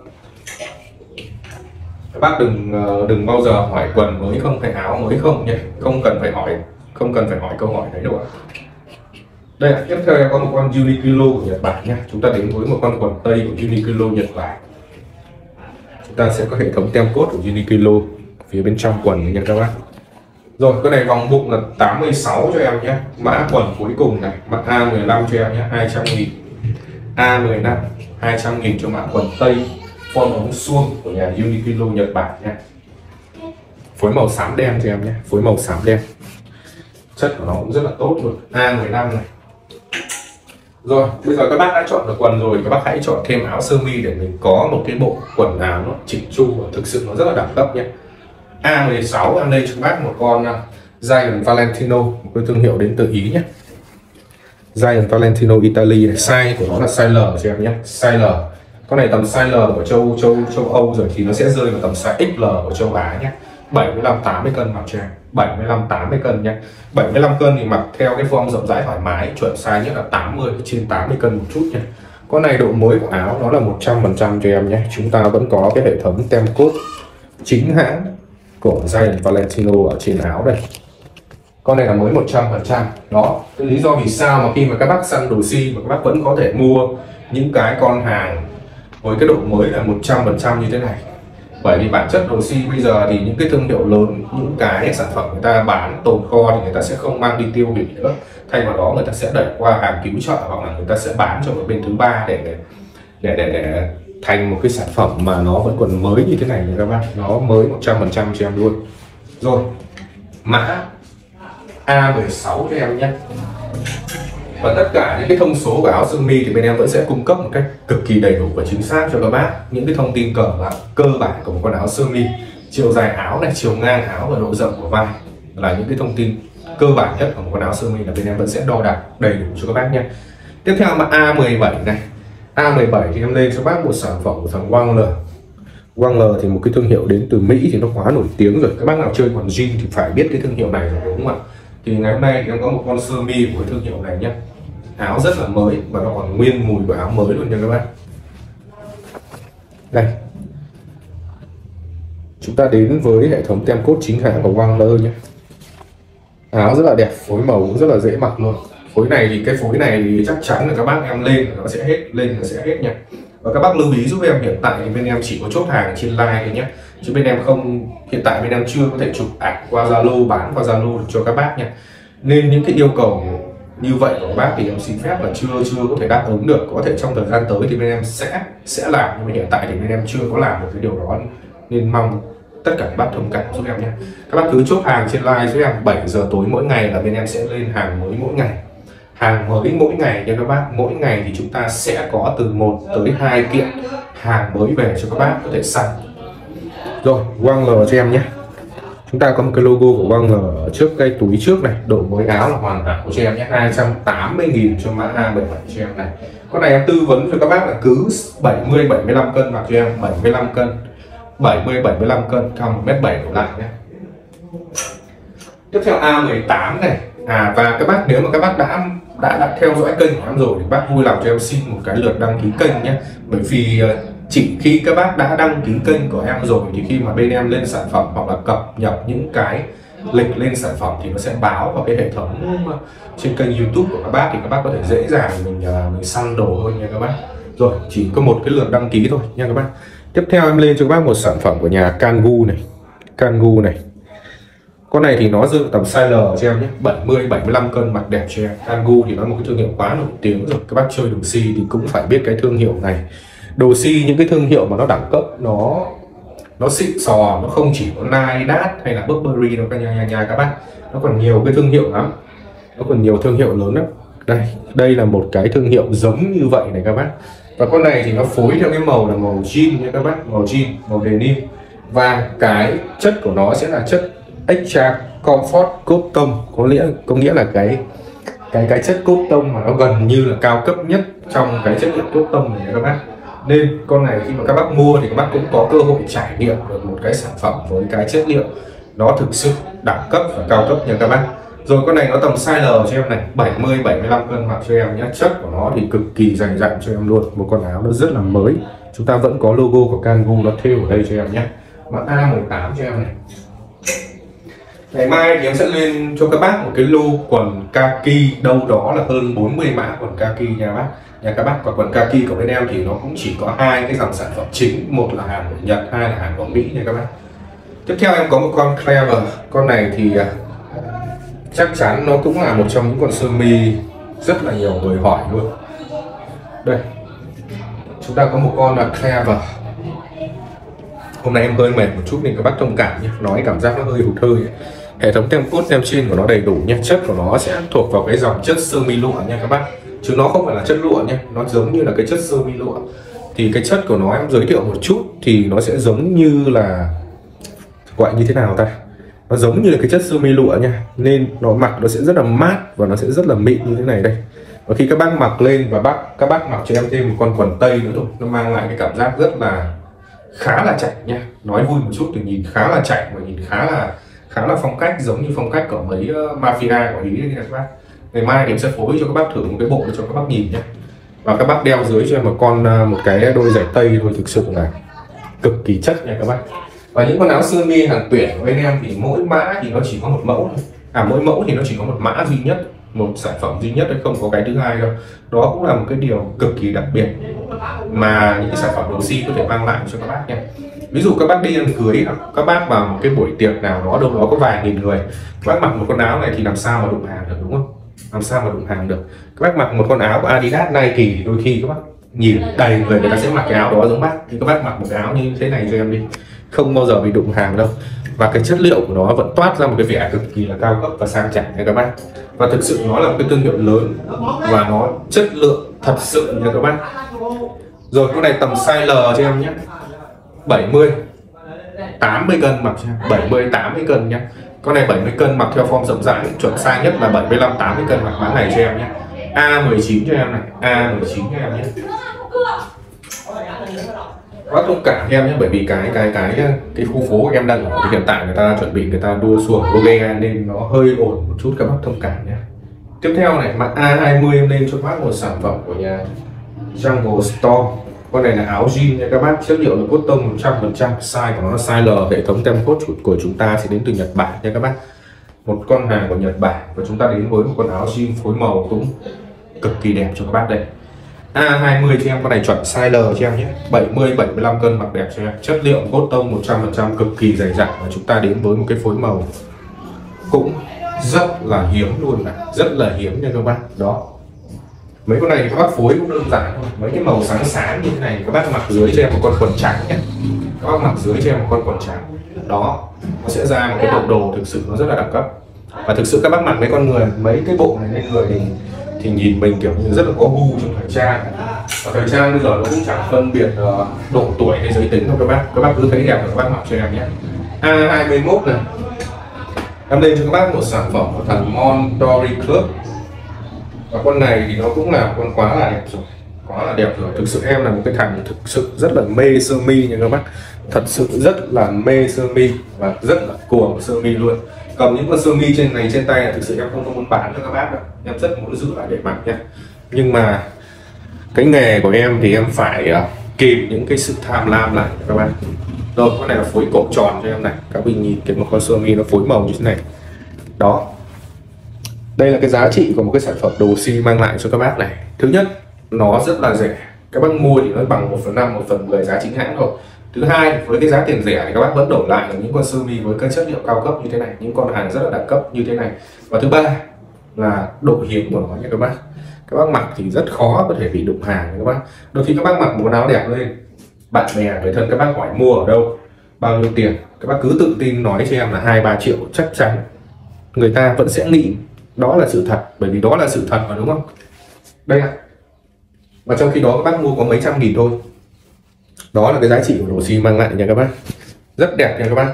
Các bác đừng đừng bao giờ hỏi quần mới không hay áo mới không nhé, không cần phải hỏi, không cần phải hỏi câu hỏi đấy đâu ạ. Đây, tiếp theo em có một con Uniqlo của Nhật Bản nhé. Chúng ta đến với một con quần tây của Uniqlo Nhật Bản. Chúng ta sẽ có hệ thống tem code của Uniqlo phía bên trong quần nha các bác. Rồi, cái này vòng bụng là tám mươi sáu cho em nhé. Mã quần cuối cùng này, mã A mười lăm cho em nhé, hai trăm nghìn. A mười lăm, hai trăm nghìn cho mã quần tây form ống suông của nhà Uniqlo Nhật Bản nhé. Phối màu xám đen cho em nhé, phối màu xám đen. Chất của nó cũng rất là tốt luôn. A mười lăm này. Rồi, bây giờ các bác đã chọn được quần rồi, các bác hãy chọn thêm áo sơ mi để mình có một cái bộ quần áo nó chỉnh chu và thực sự nó rất là đẳng cấp nhé. A mười sáu em đây cho các bác một con uh, Giant Valentino, một cái thương hiệu đến từ Ý nhé. Giant Valentino Italy này, size của nó là size L cho em nhé, size L. Con này tầm size L của châu châu châu Âu rồi thì nó sẽ rơi vào tầm size ích lờ của châu Á nhé. bảy mươi lăm tám mươi cân mặc cho em, bảy mươi lăm tám mươi cân nhé. bảy mươi lăm cân thì mặc theo cái form rộng rãi thoải mái, chuẩn size nhất là tám mươi trên tám mươi cân một chút nhé. Con này độ mới của áo nó là một trăm phần trăm cho em nhé. Chúng ta vẫn có cái hệ thống tem code chính hãng của Giant Valentino ở trên áo đây. Con này là mới một trăm phần trăm. Đó, cái lý do vì sao mà khi mà các bác săn đồ xi mà các bác vẫn có thể mua những cái con hàng với cái độ mới là một trăm phần trăm như thế này. Bởi vì bản chất đồ xi bây giờ thì những cái thương hiệu lớn, những cái sản phẩm người ta bán tồn kho thì người ta sẽ không mang đi tiêu hủy nữa. Thay vào đó người ta sẽ đẩy qua hàng cứu trợ hoặc là người ta sẽ bán cho một bên thứ ba để để để để, để thành một cái sản phẩm mà nó vẫn còn mới như thế này các bác. Nó mới một trăm phần trăm cho em luôn. Rồi, mã A mười sáu cho em nhé. Và tất cả những cái thông số của áo sơ mi thì bên em vẫn sẽ cung cấp một cách cực kỳ đầy đủ và chính xác cho các bác. Những cái thông tin cơ bản cơ bản của một con áo sơ mi, chiều dài áo này, chiều ngang áo và độ rộng của vai là những cái thông tin cơ bản nhất của một con áo sơ mi là bên em vẫn sẽ đo đạc đầy đủ cho các bác nhé. Tiếp theo là A mười bảy này. A mười bảy thì em lên cho bác một sản phẩm của thằng Wrangler. Wrangler thì một cái thương hiệu đến từ Mỹ thì nó quá nổi tiếng rồi. Các bác nào chơi quần jean thì phải biết cái thương hiệu này rồi, đúng không ạ? Thì ngày hôm nay thì em có một con sơ mi của thương hiệu này nhé. Áo rất là mới và nó còn nguyên mùi của áo mới luôn nha các bác. Đây, chúng ta đến với hệ thống tem code chính hãng của Wrangler nhé. Áo rất là đẹp, phối màu cũng rất là dễ mặc luôn. Phối này thì cái phối này thì chắc chắn là các bác em lên nó sẽ hết, lên nó sẽ hết nha. Và các bác lưu ý giúp em, hiện tại thì bên em chỉ có chốt hàng trên live thôi nhé, chứ bên em không, hiện tại bên em chưa có thể chụp ảnh qua Zalo, bán qua Zalo được cho các bác nha. Nên những cái yêu cầu như vậy của các bác thì em xin phép là chưa chưa có thể đáp ứng được. Có thể trong thời gian tới thì bên em sẽ sẽ làm, nhưng mà hiện tại thì bên em chưa có làm được cái điều đó, nên mong tất cả các bác thông cảm giúp em nhé. Các bác cứ chốt hàng trên live giúp em, bảy giờ tối mỗi ngày là bên em sẽ lên hàng mới mỗi ngày. Hàng mới mỗi ngày nha các bác, mỗi ngày thì chúng ta sẽ có từ một tới hai kiện hàng mới về cho các bác có thể săn. Rồi, Wrangler cho em nhé. Chúng ta có một cái logo của Wrangler ở trước cái túi trước này, độ mới áo là hoàn hảo cho em nhé, hai trăm tám mươi nghìn cho mã A bảy bảy cho em này. Con này em tư vấn cho các bác là cứ bảy mươi bảy mươi lăm cân mặc cho em, bảy mươi lăm cân, bảy mươi bảy mươi lăm cân, cao một mét bảy đổ lại nhé. Tiếp theo A mười tám này. À, và các bác nếu mà các bác đã đã, đã theo dõi kênh của em rồi thì bác vui lòng cho em xin một cái lượt đăng ký kênh nhé. Bởi vì chỉ khi các bác đã đăng ký kênh của em rồi thì khi mà bên em lên sản phẩm hoặc là cập nhật những cái lịch lên sản phẩm thì nó sẽ báo vào cái hệ thống trên kênh YouTube của các bác, thì các bác có thể dễ dàng mình mình săn đồ hơn nha các bác. Rồi, chỉ có một cái lượt đăng ký thôi nha các bác. Tiếp theo em lên cho các bác một sản phẩm của nhà Kangoo này. Kangoo này. Con này thì nó dự tầm size L cho em nhé, bảy mươi bảy mươi lăm cân, mặc đẹp cho em. Kangoo thì nó là một cái thương hiệu quá nổi tiếng rồi. Các bác chơi đồ si thì cũng phải biết cái thương hiệu này. Đồ si những cái thương hiệu mà nó đẳng cấp, nó nó xịn sò, nó không chỉ có Nike, Dad hay là Burberry đâu các nhà, nhà, nhà các bác. Nó còn nhiều cái thương hiệu lắm. Nó còn nhiều thương hiệu lớn lắm. Đây, đây là một cái thương hiệu giống như vậy này các bác. Và con này thì nó phối theo cái màu là màu jean nha các bác, màu jean, màu denim. Và cái chất của nó sẽ là chất Extra Comfort Cotton, có nghĩa có nghĩa là cái cái cái chất cotton mà nó gần như là cao cấp nhất trong cái chất liệu cotton này các bác. Nên con này khi mà các bác mua thì các bác cũng có cơ hội trải nghiệm được một cái sản phẩm với cái chất liệu nó thực sự đẳng cấp và cao cấp nha các bác. Rồi con này nó tầm size L cho em này, bảy mươi bảy mươi lăm cân, mặc cho em nhé. Chất của nó thì cực kỳ dày dặn cho em luôn. Một con áo nó rất là mới. Chúng ta vẫn có logo của Kangoo nó thêu ở đây cho em nhé. Mã A mười tám cho em này. Ngày mai thì em sẽ lên cho các bác một cái lô quần kaki, đâu đó là hơn bốn mươi mã quần kaki nha bác. Nhà các bác, và quần kaki của bên em thì nó cũng chỉ có hai cái dòng sản phẩm chính, một là hàng của Nhật, hai là hàng của Mỹ nha các bác. Tiếp theo em có một con Clever. Con này thì chắc chắn nó cũng là một trong những con sơ mi rất là nhiều người hỏi luôn. Đây, chúng ta có một con là Clever. Hôm nay em hơi mệt một chút nên các bác thông cảm nhé, nói cảm giác nó hơi hụt hơi. Hệ thống tem code tem trên của nó đầy đủ nhé, chất của nó sẽ thuộc vào cái dòng chất sơ mi lụa nha các bác, chứ nó không phải là chất lụa nhé, nó giống như là cái chất sơ mi lụa. Thì cái chất của nó em giới thiệu một chút thì nó sẽ giống như là, gọi như thế nào ta, nó giống như là cái chất sơ mi lụa nha, nên nó mặc nó sẽ rất là mát và nó sẽ rất là mịn như thế này đây. Và khi các bác mặc lên và bác các bác mặc cho em thêm một con quần tây nữa thôi, nó mang lại cái cảm giác rất là khá là chảnh nha. Nói vui một chút thì nhìn khá là chảnh và nhìn khá là khá là phong cách, giống như phong cách của mấy uh, mafia của Ý đấy nha các bác. Ngày mai thì em sẽ phối cho các bác thử một cái bộ để cho các bác nhìn nhé. Và các bác đeo dưới cho em một con uh, một cái đôi giày tây thôi, thực sự là cực kỳ chất nha các bác. Và những con áo sơ mi hàng tuyển của bên em thì mỗi mã thì nó chỉ có một mẫu thôi. À, mỗi mẫu thì nó chỉ có một mã duy nhất, một sản phẩm duy nhất, không có cái thứ hai đâu. Đó cũng là một cái điều cực kỳ đặc biệt mà những cái sản phẩm đồ si có thể mang lại cho các bác nha. Ví dụ các bác đi ăn cưới, các bác vào một cái buổi tiệc nào đó, đâu đó có vài nghìn người, các bác mặc một con áo này thì làm sao mà đụng hàng được, đúng không? Làm sao mà đụng hàng được? Các bác mặc một con áo của Adidas, Nike thì đôi khi các bác nhìn đầy người, người ta sẽ mặc cái áo đó giống bác, thì các bác mặc một cái áo như thế này cho em đi, không bao giờ bị đụng hàng đâu. Và cái chất liệu của nó vẫn toát ra một cái vẻ cực kỳ là cao cấp và sang chảnh nha các bác. Và thực sự nó là một cái thương hiệu lớn và nó chất lượng thật sự nha các bác. Rồi con này tầm size L cho em nhé, bảy mươi tám mươi cân mặc cho em, bảy mươi tám mươi cân nhé. Con này bảy mươi cân mặc theo form rộng rãi, chuẩn size nhất là bảy mươi lăm tám mươi cân mặc mã này cho em nhé. A mười chín cho em này, A mười chín cho em nhé. Bác thông cảm em nhé, bởi vì cái cái cái cái khu phố em đang ở thì hiện tại người ta chuẩn bị người ta đua xuồng đua ghe nên nó hơi ồn một chút, các bác thông cảm nhé. Tiếp theo này, mã A hai mươi em lên cho bác một sản phẩm của nhà Jungle Storm. Con này là áo jean nha các bác, chất liệu là cotton một trăm phần trăm, size của nó là size L, hệ thống tem code của chúng ta sẽ đến từ Nhật Bản nha các bác. Một con hàng của Nhật Bản và chúng ta đến với một con áo jean phối màu cũng cực kỳ đẹp cho các bác đây. A hai mươi cho em, con này chuẩn size L cho em nhé, bảy mươi bảy mươi lăm cân mặc đẹp cho em. Chất liệu cotton một trăm phần trăm cực kỳ dày dặn và chúng ta đến với một cái phối màu cũng rất là hiếm luôn, này rất là hiếm nha các bác. Đó, mấy con này thì các bác phối cũng đơn giản thôi, mấy cái màu sáng sáng như thế này các bác mặc dưới cho em một con quần trắng nhé, các bác mặc dưới cho em một con quần trắng, đó nó sẽ ra một cái bộ đồ thực sự nó rất là đẳng cấp. Và thực sự các bác mặc mấy con người mấy cái bộ này lên người thì thì nhìn mình kiểu như rất là có gu trong thời trang. Và thời trang bây giờ nó cũng chẳng phân biệt uh, độ tuổi hay giới tính đâu các bác, các bác cứ thấy đẹp là các bác mặc cho em nhé. A hai mươi mốt này, em lên cho các bác một sản phẩm của thằng Mondori Club. Và con này thì nó cũng là con quá là đẹp rồi, quá là đẹp rồi. Thực sự em là một cái thằng thực sự rất là mê sơ mi nha các bác, thật sự rất là mê sơ mi và rất là cuồng sơ mi luôn. Cầm những con sơ mi trên này trên tay là thực sự em không có muốn bán cho các bác đâu, em rất muốn giữ lại để mặc nha. Nhưng mà cái nghề của em thì em phải uh, kìm những cái sự tham lam lại các bác. Rồi con này là phối cổ tròn cho em này, các vị nhìn cái một con sơ mi nó phối màu như thế này. Đó, đây là cái giá trị của một cái sản phẩm đồ xi mang lại cho các bác này. Thứ nhất, nó rất là rẻ, các bác mua thì nó bằng một phần năm, một phần mười giá chính hãng thôi. Thứ hai, với cái giá tiền rẻ thì các bác vẫn đổi lại là những con sơ mi với cái chất liệu cao cấp như thế này, những con hàng rất là đẳng cấp như thế này. Và thứ ba là độ hiếm của nó nha các bác. Các bác mặc thì rất khó có thể bị đụng hàng các bác. Đôi khi các bác mặc một áo đẹp lên, bạn bè người thân các bác hỏi mua ở đâu, bao nhiêu tiền, các bác cứ tự tin nói cho em là hai ba triệu, chắc chắn người ta vẫn sẽ nghĩ đó là sự thật, bởi vì đó là sự thật mà, đúng không? Đây ạ. Và trong khi đó các bác mua có mấy trăm nghìn thôi. Đó là cái giá trị của đồ xi mang lại nha các bác. Rất đẹp nha các bác.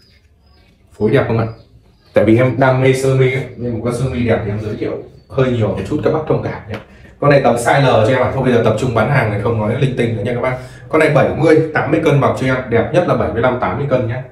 Phối đẹp không ạ? Tại vì em đam mê sơ mi nên một con sơ mi đẹp thì em giới thiệu hơi nhiều một chút các bác thông cảm nhé. Con này tầm size L cho em ạ. Thôi bây giờ tập trung bán hàng này, không nói linh tinh nữa nha các bác. Con này bảy mươi tám mươi cân mặc cho em, đẹp nhất là bảy mươi lăm tám mươi cân nhé.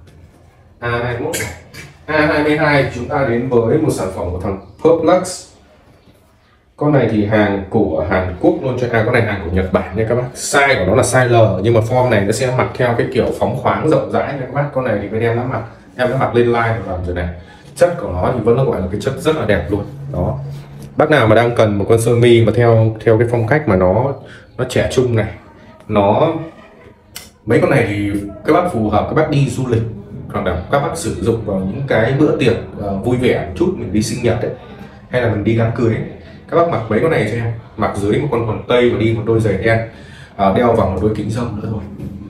A hai mươi mốt này. A hai mươi hai chúng ta đến với một sản phẩm của thằng Publix. Con này thì hàng của Hàn Quốc luôn cho à, con này hàng của Nhật Bản nha các bác. Size của nó là size L nhưng mà form này nó sẽ mặc theo cái kiểu phóng khoáng rộng rãi nha các bác. Con này thì bên em đã mặc, em đã mặc lên line một lần rồi này. Chất của nó thì vẫn là gọi là cái chất rất là đẹp luôn. Đó. Bác nào mà đang cần một con sơ mi mà theo theo cái phong cách mà nó nó trẻ trung này, nó mấy con này thì các bác phù hợp các bác đi du lịch hoặc là các bác sử dụng vào những cái bữa tiệc uh, vui vẻ một chút, mình đi sinh nhật ấy, hay là mình đi đám cưới ấy. Các bác mặc mấy con này cho em, mặc dưới một con quần tây và đi một đôi giày đen, uh, đeo vào một đôi kính râm nữa thôi.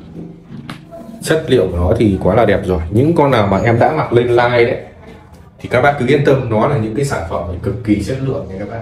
Chất liệu của nó thì quá là đẹp rồi. Những con nào mà em đã mặc lên line đấy thì các bác cứ yên tâm, nó là những cái sản phẩm cực kỳ chất lượng nha các bác.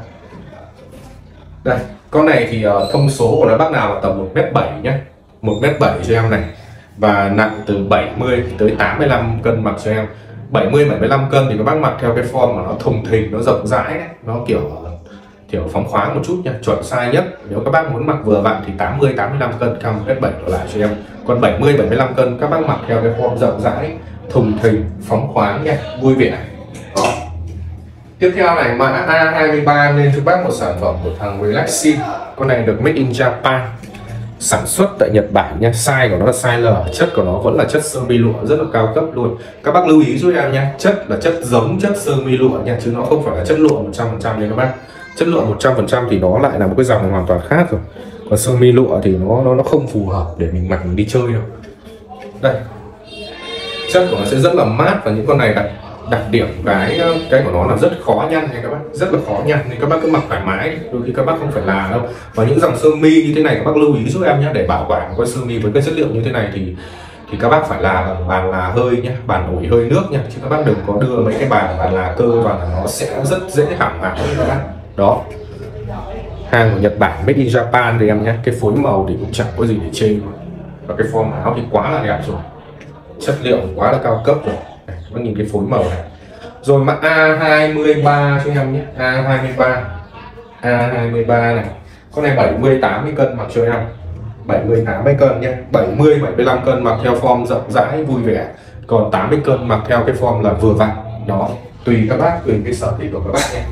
Đây, con này thì uh, thông số của nó bác nào là tầm một mét bảy nhé, một mét bảy cho em này, và nặng từ bảy mươi tới tám mươi lăm cân mặc cho em. Bảy mươi bảy mươi lăm cân thì các bác mặc theo cái form mà nó thùng thình, nó rộng rãi đấy, nó kiểu kiểu phóng khoáng một chút nha, chuẩn size nhất. Nếu các bác muốn mặc vừa vặn thì tám mươi tám mươi lăm cân, cam một mét bảy đổ lại cho em. Còn bảy mươi bảy mươi lăm cân các bác mặc theo cái form rộng rãi, thùng thình, phóng khoáng nha, vui vẻ. Đó. Tiếp theo này, mã A hai mươi ba lên cho bác một sản phẩm của thằng Relaxin. Con này được made in Japan, sản xuất tại Nhật Bản nha. Size của nó là size L, chất của nó vẫn là chất sơ mi lụa rất là cao cấp luôn. Các bác lưu ý giúp em nha, chất là chất giống chất sơ mi lụa nha, chứ nó không phải là chất lụa một trăm phần trăm nha các bác. Chất lụa một trăm phần trăm thì nó lại là một cái dòng hoàn toàn khác rồi. Còn sơ mi lụa thì nó nó nó không phù hợp để mình mặc mình đi chơi đâu. Đây, chất của nó sẽ rất là mát, và những con này đặc đặc điểm cái cái của nó là rất khó nhăn nha các bác, rất là khó nhăn nên các bác cứ mặc thoải mái, đôi khi các bác không phải là đâu. Và những dòng sơ mi như thế này các bác lưu ý giúp em nhé, để bảo quản con sơ mi với cái chất liệu như thế này thì thì các bác phải là bằng bàn là hơi nhé, bàn ủi hơi nước nha, chứ các bác đừng có đưa mấy cái bàn bàn là cơ vào, là nó sẽ rất dễ hỏng hỏng các bác. Đó, hàng của Nhật Bản, made in Japan thì em nhé, cái phối màu thì cũng chẳng có gì để chê luôn, và cái form áo thì quá là đẹp rồi, chất liệu quá là cao cấp rồi. Đây, các bác nhìn cái phối màu này. Rồi mã A hai mươi ba cho em nhé, A hai mươi ba, A hai mươi ba này, con này bảy mươi tám mươi cân mặc cho em, bảy mươi tám mươi cân nhé, bảy mươi bảy mươi lăm cân mặc theo form rộng rãi vui vẻ, còn tám mươi cân mặc theo cái form là vừa vặn. Đó, tùy các bác, tùy cái sở thích của các bác nhé.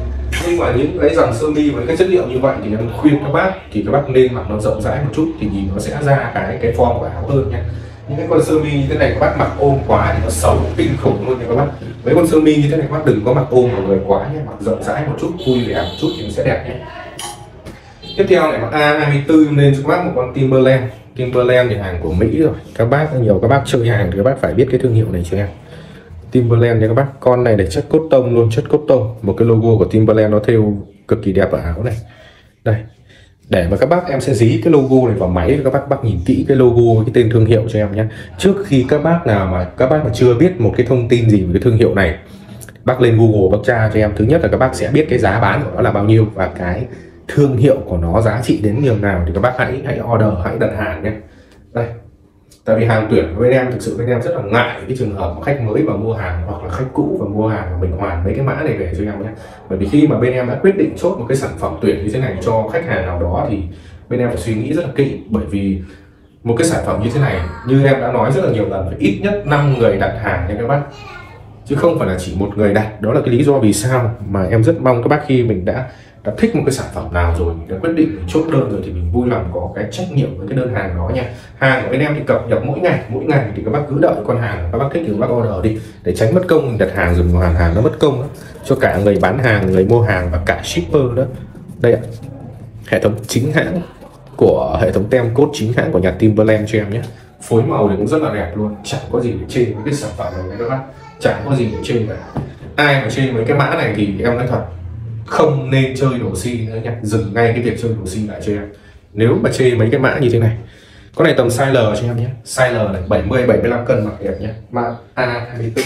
Nhưng mà những cái dòng sơ mi với cái chất liệu như vậy thì em khuyên các bác thì các bác nên mặc nó rộng rãi một chút thì nhìn nó sẽ ra cái cái form của áo hơn nha. Những cái con sơ mi như thế này các bác mặc ôm quá thì nó xấu kinh khủng luôn nha các bác. Mấy con sơ mi như thế này các bác đừng có mặc ôm vào người quá nhé, mặc rộng rãi một chút, vui vẻ một chút thì nó sẽ đẹp nhé. Tiếp theo này mặc A hai mươi tư nên cho các bác một con Timberland. Timberland thì hàng của Mỹ rồi, các bác nhiều các bác chơi hàng thì các bác phải biết cái thương hiệu này cho em. Timberland nha các bác, con này để chất cốt tông luôn, chất cốt tông, một cái logo của Timberland nó thêu cực kỳ đẹp ở áo này. Đây, để mà các bác em sẽ dí cái logo này vào máy, các bác bác nhìn kỹ cái logo, cái tên thương hiệu cho em nhé. Trước khi các bác nào mà các bác mà chưa biết một cái thông tin gì về cái thương hiệu này, bác lên Google bác tra cho em. Thứ nhất là các bác sẽ biết cái giá bán của nó là bao nhiêu và cái thương hiệu của nó giá trị đến nhường nào thì các bác hãy hãy order, hãy đặt hàng nhé. Đây, tại vì hàng tuyển của bên em thực sự bên em rất là ngại cái trường hợp khách mới vào mua hàng hoặc là khách cũ và mua hàng và mình hoàn mấy cái mã này về cho em nhé. Bởi vì khi mà bên em đã quyết định chốt một cái sản phẩm tuyển như thế này cho khách hàng nào đó thì bên em phải suy nghĩ rất là kỹ, bởi vì một cái sản phẩm như thế này như em đã nói rất là nhiều lần phải ít nhất năm người đặt hàng nha các bác, chứ không phải là chỉ một người đặt. Đó là cái lý do vì sao mà em rất mong các bác khi mình đã đã thích một cái sản phẩm nào rồi, mình đã quyết định mình chốt đơn rồi thì mình vui lòng có cái trách nhiệm với cái đơn hàng đó nha. Hàng của bên em thì cập nhật mỗi ngày, mỗi ngày thì các bác cứ đợi con hàng các bác thích thì các bác order đi, để tránh mất công mình đặt hàng rồi mình hoàn hàng nó mất công đó, cho cả người bán hàng, người mua hàng và cả shipper đó. Đây ạ, hệ thống chính hãng của hệ thống tem code chính hãng của nhà Timberland cho em nhé. Phối màu thì cũng rất là đẹp luôn, chẳng có gì để chê với cái sản phẩm này các bác, chẳng có gì để chê cả. Ai mà chê với cái mã này thì em nói thật không nên chơi đồ xi nữa nha, dừng ngay cái việc chơi đồ xi lại cho em. Nếu mà chê mấy cái mã như thế này, con này tầm size L cho em nhé, size L này bảy mươi bảy mươi lăm cân mặc đẹp nhé, mã A hai mươi tư,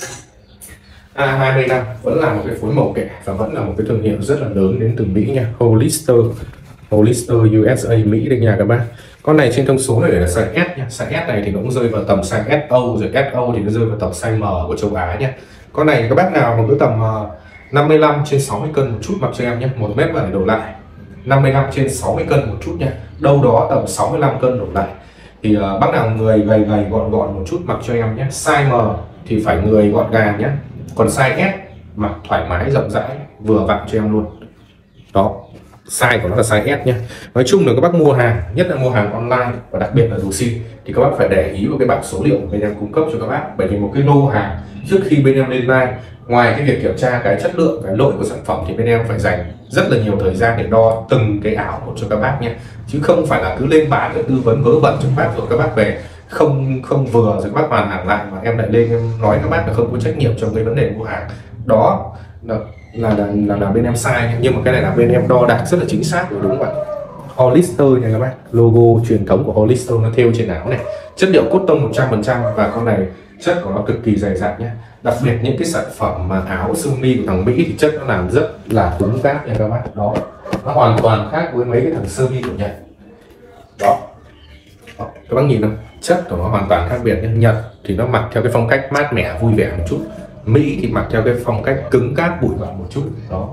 A hai mươi lăm vẫn là một cái phối màu kẻ và vẫn là một cái thương hiệu rất là lớn đến từ Mỹ nha, Hollister, Hollister u ét a Mỹ đây nha các bác. Con này trên thông số này là size S nha, size S này thì nó cũng rơi vào tầm size ét o, rồi ét o thì nó rơi vào tầm size M của châu Á nha. Con này các bác nào mà cứ tầm năm mươi lăm trên sáu mươi cân một chút mặc cho em nhé, một mét bảy đổ lại, năm mươi lăm trên sáu mươi cân một chút nha, đâu đó tầm sáu mươi lăm cân đổ lại thì uh, bác nào người gầy gầy gọn gọn một chút mặc cho em nhé. Size M thì phải người gọn gàng nhé, còn size S mặc thoải mái rộng rãi vừa vặn cho em luôn. Đó, size của nó là size S nhé. Nói chung là các bác mua hàng, nhất là mua hàng online và đặc biệt là đồ xi thì các bác phải để ý vào cái bảng số liệu của bên em cung cấp cho các bác, bởi vì một cái lô hàng trước khi bên em lên live, ngoài cái việc kiểm tra cái chất lượng, cái lỗi của sản phẩm thì bên em phải dành rất là nhiều thời gian để đo từng cái áo một cho các bác nhé, chứ không phải là cứ lên bán để tư vấn vớ vẩn cho các bác rồi các bác về không không vừa rồi các bác hoàn hàng lại mà em lại lên em nói các bác là không có trách nhiệm trong cái vấn đề mua hàng đó. Là là là, là, là bên em sai, nhưng mà cái này là bên em đo đạc rất là chính xác rồi, đúng không ạ? Hollister nha các bác, logo truyền thống của Hollister nó thêu trên áo này, chất liệu cốt tông một trăm phần trăm và con này chất của nó cực kỳ dày dặn nhé. Đặc biệt những cái sản phẩm mà áo sơ mi của thằng Mỹ thì chất nó làm rất là cứng cáp nha các bác. Đó, nó hoàn toàn khác với mấy cái thằng sơ mi của Nhật. Đó, đó các bác nhìn không, chất của nó hoàn toàn khác biệt nhé. Nhật thì nó mặc theo cái phong cách mát mẻ vui vẻ một chút, Mỹ thì mặc theo cái phong cách cứng cáp bụi bặm một chút. Đó,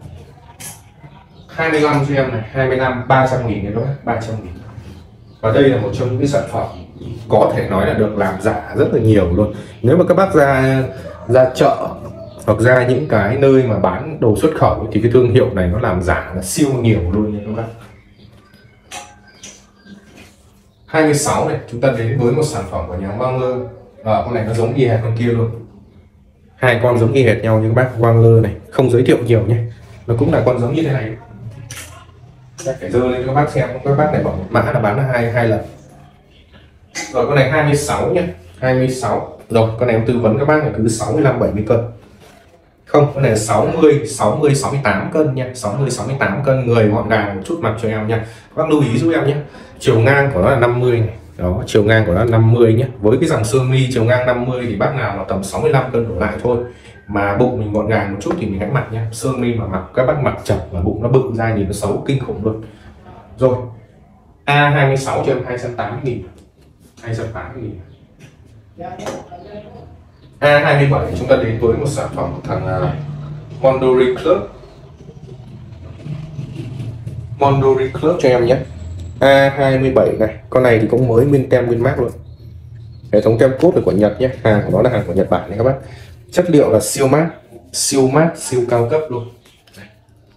hai mươi lăm cho em này, hai mươi lăm, ba trăm nghìn nha các bác, ba trăm nghìn. Và đây là một trong những cái sản phẩm có thể nói là được làm giả rất là nhiều luôn. Nếu mà các bác ra ra chợ hoặc ra những cái nơi mà bán đồ xuất khẩu thì cái thương hiệu này nó làm giả là siêu nhiều luôn nha các bác. hai mươi sáu này, chúng ta đến với một sản phẩm của nhà Wrangler. À, con này nó giống y hệt con kia luôn, hai con giống y hệt nhau nhưng các bác. Wrangler này không giới thiệu nhiều nhé, nó cũng là con giống như thế này. Các phải dơ lên các bác xem, các bác này bảo một mã là bán là hai hai lần. Rồi con này hai mươi sáu nhé, hai mươi sáu. Rồi con này em tư vấn các bác là cứ sáu mươi lăm bảy mươi cân. Không, con này là sáu mươi, sáu mươi, sáu mươi tám cân nha, sáu mươi, sáu mươi tám cân, người gọn gàng một chút mặc cho em nha. Các bác lưu ý giúp em nhé. Chiều ngang của nó là năm mươi này. Đó, chiều ngang của nó là năm mươi nhé. Với cái dòng sơ mi chiều ngang năm mươi thì bác nào là tầm sáu mươi lăm cân đổ lại thôi. Mà bụng mình gọn gàng một chút thì mình hãy mặc nhé. Sơ mi mà mặc các bác mặc chật và bụng nó bự ra nhìn nó xấu kinh khủng luôn. Rồi, A hai mươi sáu cho em hai trăm tám mươi nghìn. hai trăm tám mươi nghìn. A hai mươi bảy chúng ta đến với một sản phẩm của thằng uh, Mondori Club. Mondori Club cho em nhé. A hai mươi bảy này, con này thì cũng mới nguyên tem nguyên mác luôn. Hệ thống tem code của Nhật nhé, hàng của nó là hàng của Nhật Bản này các bác. Chất liệu là siêu mát, siêu mát, siêu cao cấp luôn.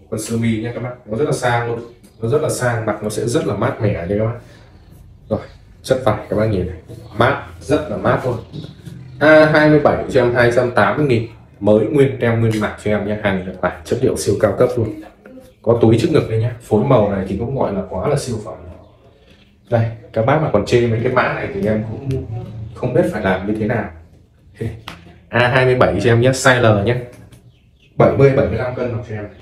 quần sơ mi nha các bác, nó rất là sang luôn, nó rất là sang, mặc nó sẽ rất là mát mẻ nha các bác. Rồi chất vải các bác nhìn này, mát, rất là mát luôn. A hai mươi bảy cho em hai trăm tám mươi nghìn, mới nguyên tem nguyên mặt cho em nha, hàng Nhật Bản, chất liệu siêu cao cấp luôn, có túi trước ngực đây nhá. Phối màu này thì cũng gọi là quá là siêu phẩm. Đây các bác mà còn chê mấy cái mã này thì em cũng không biết phải làm như thế nào. A hai mươi bảy cho em nhé, size L nhé, bảy mươi bảy mươi lăm cân mặc cho em.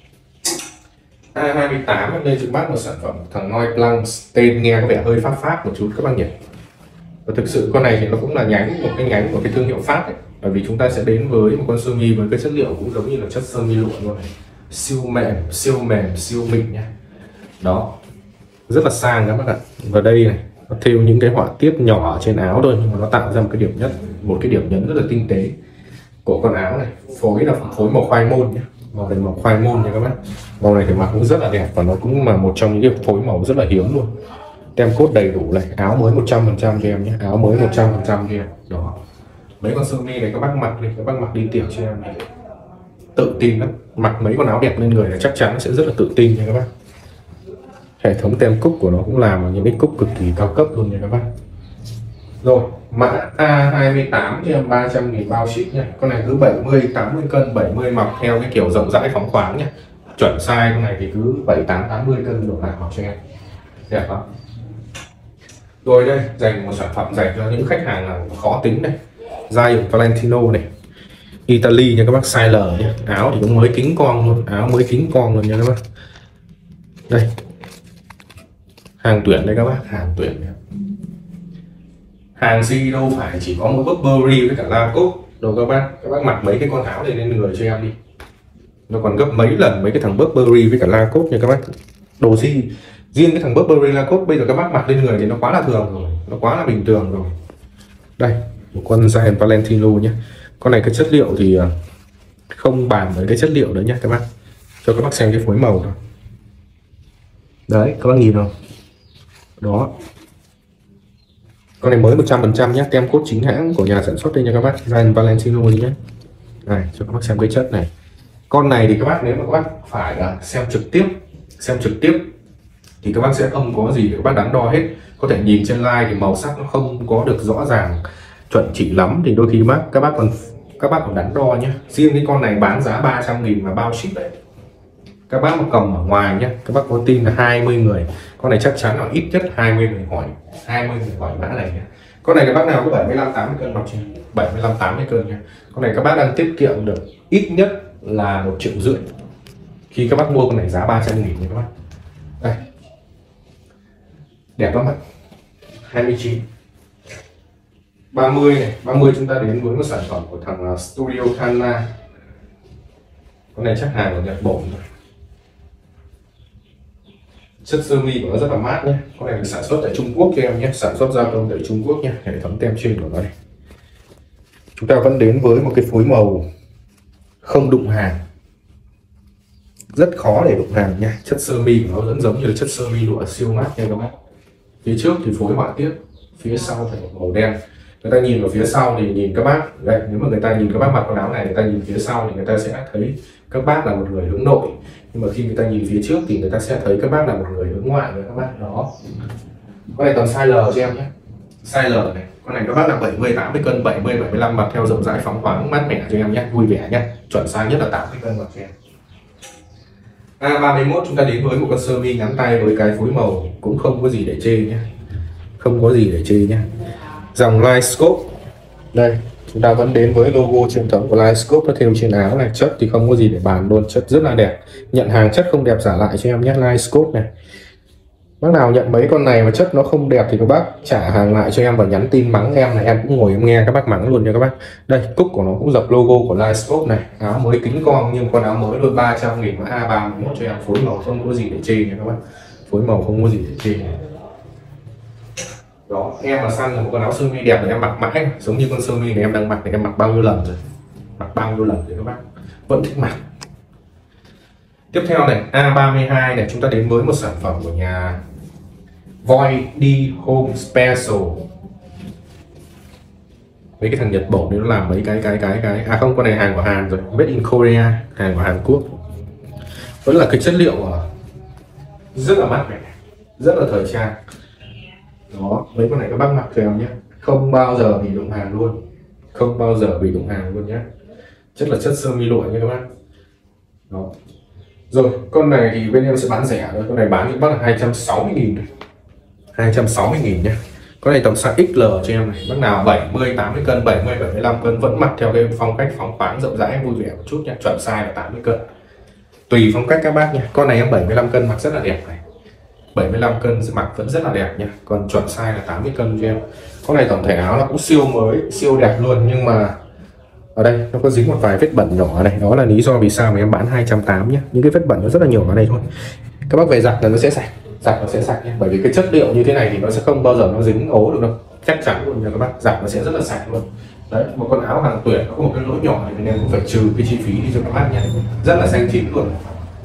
A hai mươi tám em đây trước mắt một sản phẩm thằng Noi Blanc, tên nghe có vẻ hơi pháp pháp một chút các bác nhỉ. Và thực sự con này thì nó cũng là nhánh, một cái nhánh của cái thương hiệu Pháp ấy. Bởi vì chúng ta sẽ đến với một con sơ mi với cái chất liệu cũng giống như là chất sơ mi lụa luôn này, siêu mềm, siêu mềm, siêu mịn nha. Đó, rất là sang các bác ạ. Và đây này, nó thêu những cái họa tiết nhỏ ở trên áo thôi, nhưng mà nó tạo ra một cái điểm nhất, một cái điểm nhấn rất là tinh tế của con áo này. Phối là phối màu khoai môn nhé, màu này màu khoai môn nha các bác. Màu này thì mặc cũng rất là đẹp và nó cũng là một trong những cái phối màu rất là hiếm luôn. Tem cốt đầy đủ này, áo mới một trăm phần trăm cho em nhé, áo mới một trăm phần trăm cho em. Đó, mấy con sơ mi này các bác mặc đi, các bác mặc đi tiệc cho em này, tự tin lắm. Mặc mấy con áo đẹp lên người là chắc chắn sẽ rất là tự tin nha các bác. Hệ thống tem cúc của nó cũng làm những cái cúc cực kỳ cao cấp luôn nha các bác. Rồi mã A hai mươi tám cho em ba trăm nghìn bao ship nha. Con này cứ bảy mươi tám mươi cân, bảy mươi mặc theo cái kiểu rộng rãi phóng khoáng nha. Chuẩn size con này thì cứ bảy tám tám mươi cân đổ lại mặc cho em. Đẹp không? Rồi đây dành một sản phẩm dành cho những khách hàng nào khó tính này. Giant Valentino này, Italy nha các bác, size L nhé. Áo thì cũng mới kính con luôn, áo mới kính con luôn nha các bác. Đây, hàng tuyển đây các bác, hàng tuyển này. Hàng gì đâu phải chỉ có một Burberry với cả Lacoste đâu các bác. Các bác mặc mấy cái con áo này lên người cho em đi, nó còn gấp mấy lần mấy cái thằng Burberry với cả Lacoste nha các bác. Đồ gì riêng cái thằng Burberry Lacoste bây giờ các bác mặc lên người thì nó quá là thường rồi, nó quá là bình thường rồi. Đây một con Giant Valentino nhé. Con này cái chất liệu thì không bàn với cái chất liệu nữa nhé các bác, cho các bác xem cái phối màu thôi. Đấy các bác nhìn không, đó con này mới một trăm phần trăm nhé, tem cốt chính hãng của nhà sản xuất đây nha các bác, Giant Valentino nhé. Này cho các bác xem cái chất này. Con này thì các bác nếu mà các bác phải xem trực tiếp xem trực tiếp thì các bác sẽ không có gì để các bác đắn đo hết. Có thể nhìn trên live thì màu sắc nó không có được rõ ràng chuẩn chỉ lắm, thì đôi khi bác các bác còn các bác còn đắn đo nhé. Riêng cái con này bán giá ba trăm nghìn mà bao ship đấy, các bác mà cầm ở ngoài nhé, các bác có tin là hai mươi người, con này chắc chắn là ít nhất hai mươi người hỏi, hai mươi người hỏi mã này nhé. Con này các bác nào có bảy mươi lăm tám mươi cân mặc chưa, bảy mươi lăm tám mươi cân nha. Con này các bác đang tiết kiệm được ít nhất là một triệu rưỡi khi các bác mua con này giá ba trăm nghìn nha các bác. Đây đẹp lắm ạ. hai mươi chín ba mươi này, ba mươi chúng ta đến với một sản phẩm của thằng Studio Canna. Con này chắc hàng của Nhật Bản rồi. Chất sơ mi của nó rất là mát nhé. Con này được sản xuất tại Trung Quốc cho em nhé, sản xuất gia công tại Trung Quốc nhé. Hệ thống tem trên của nó này. Chúng ta vẫn đến với một cái phối màu không đụng hàng, rất khó để đụng hàng nha. Chất sơ mi của nó vẫn giống như là chất sơ mi lụa siêu mát nha các bác. Phía trước thì phối họa tiết, phía sau thì một màu đen. Người ta nhìn vào phía sau thì nhìn các bác đây, nếu mà người ta nhìn các bác mặc quần áo này, người ta nhìn phía sau thì người ta sẽ thấy các bác là một người hướng nội, nhưng mà khi người ta nhìn phía trước thì người ta sẽ thấy các bác là một người hướng ngoại rồi các bác. Đó, con này toàn size L cho em nhé, size L này. Con này các bác là bảy mươi tám mươi cân, bảy mươi bảy mươi lăm mặc theo rộng rãi phóng khoáng mát mẻ cho em nhé, vui vẻ nhé. Chuẩn size nhất là tám mươi cân mặc cho em. A ba mươi mốt chúng ta đến với một con sơ mi ngắn tay với cái phối màu cũng không có gì để chê nhé, không có gì để chê nhé. Dòng Lightscope đây, chúng ta vẫn đến với logo truyền thống của Lightscope nó thêu trên áo này. Chất thì không có gì để bàn luôn, chất rất là đẹp. Nhận hàng chất không đẹp trả lại cho em nhé. Lightscope này, bác nào nhận mấy con này mà chất nó không đẹp thì các bác trả hàng lại cho em và nhắn tin mắng em này, em cũng ngồi em nghe các bác mắng luôn nha các bác. Đây cúc của nó cũng dập logo của Lightscope này, áo mới kính con nhưng con áo mới luôn, ba trăm nghìn mà A ba mươi mốt cho em. Phối màu không có gì để chê nha các bác, phối màu không có gì để chê. Đó, em mà săn là một con áo sơ mi đẹp thì em mặc mãi, giống như con sơ mi này em đang mặc thì em mặc bao nhiêu lần rồi, mặc bao nhiêu lần rồi các bác vẫn thích mặc. Tiếp theo này, A ba mươi hai này, chúng ta đến với một sản phẩm của nhà Void D Home Special. Mấy cái thằng Nhật Bản nó làm mấy cái cái cái cái à không, con này hàng của Hàn rồi, made in Korea, hàng của Hàn Quốc. vẫn là cái chất liệu rất là mát mẻ, rất là thời trang. Đó, mấy con này các bác mặc cho em nhé, không bao giờ bị đụng hàng luôn, không bao giờ bị đụng hàng luôn nhé. Chất là chất sơ mi lụa nha các bác. Đó. Rồi, con này thì bên em sẽ bán rẻ thôi, con này bán cho bác là hai trăm sáu mươi nghìn, hai trăm sáu mươi nghìn nhé. Con này tầm size ích lờ cho em này, bác nào bảy mươi tám mươi cân, bảy mươi bảy mươi lăm cân vẫn mặc theo cái phong cách phóng khoáng rộng rãi vui vẻ một chút nha, chuẩn size là tám mươi cân. Tùy phong cách các bác nha. Con này em bảy mươi lăm cân mặc rất là đẹp này, bảy mươi lăm cân mặc vẫn rất là đẹp nha, còn chuẩn size là tám mươi cân cho em. Con này tổng thể áo nó cũng siêu mới, siêu đẹp luôn, nhưng mà ở đây nó có dính một vài vết bẩn nhỏ này, đó là lý do vì sao mà em bán hai trăm tám mươi nhé. Những cái vết bẩn nó rất là nhỏ ở đây thôi, các bác về giặt là nó sẽ sạch, giặt nó sẽ sạch nhé, bởi vì cái chất liệu như thế này thì nó sẽ không bao giờ nó dính ố được đâu, chắc chắn luôn nha các bác, giặt nó sẽ rất là sạch luôn. Đấy, một con áo hàng tuyển nó có một cái lỗi nhỏ thì nên cũng phải trừ cái chi phí đi cho các bác nhé, rất là xanh chín luôn.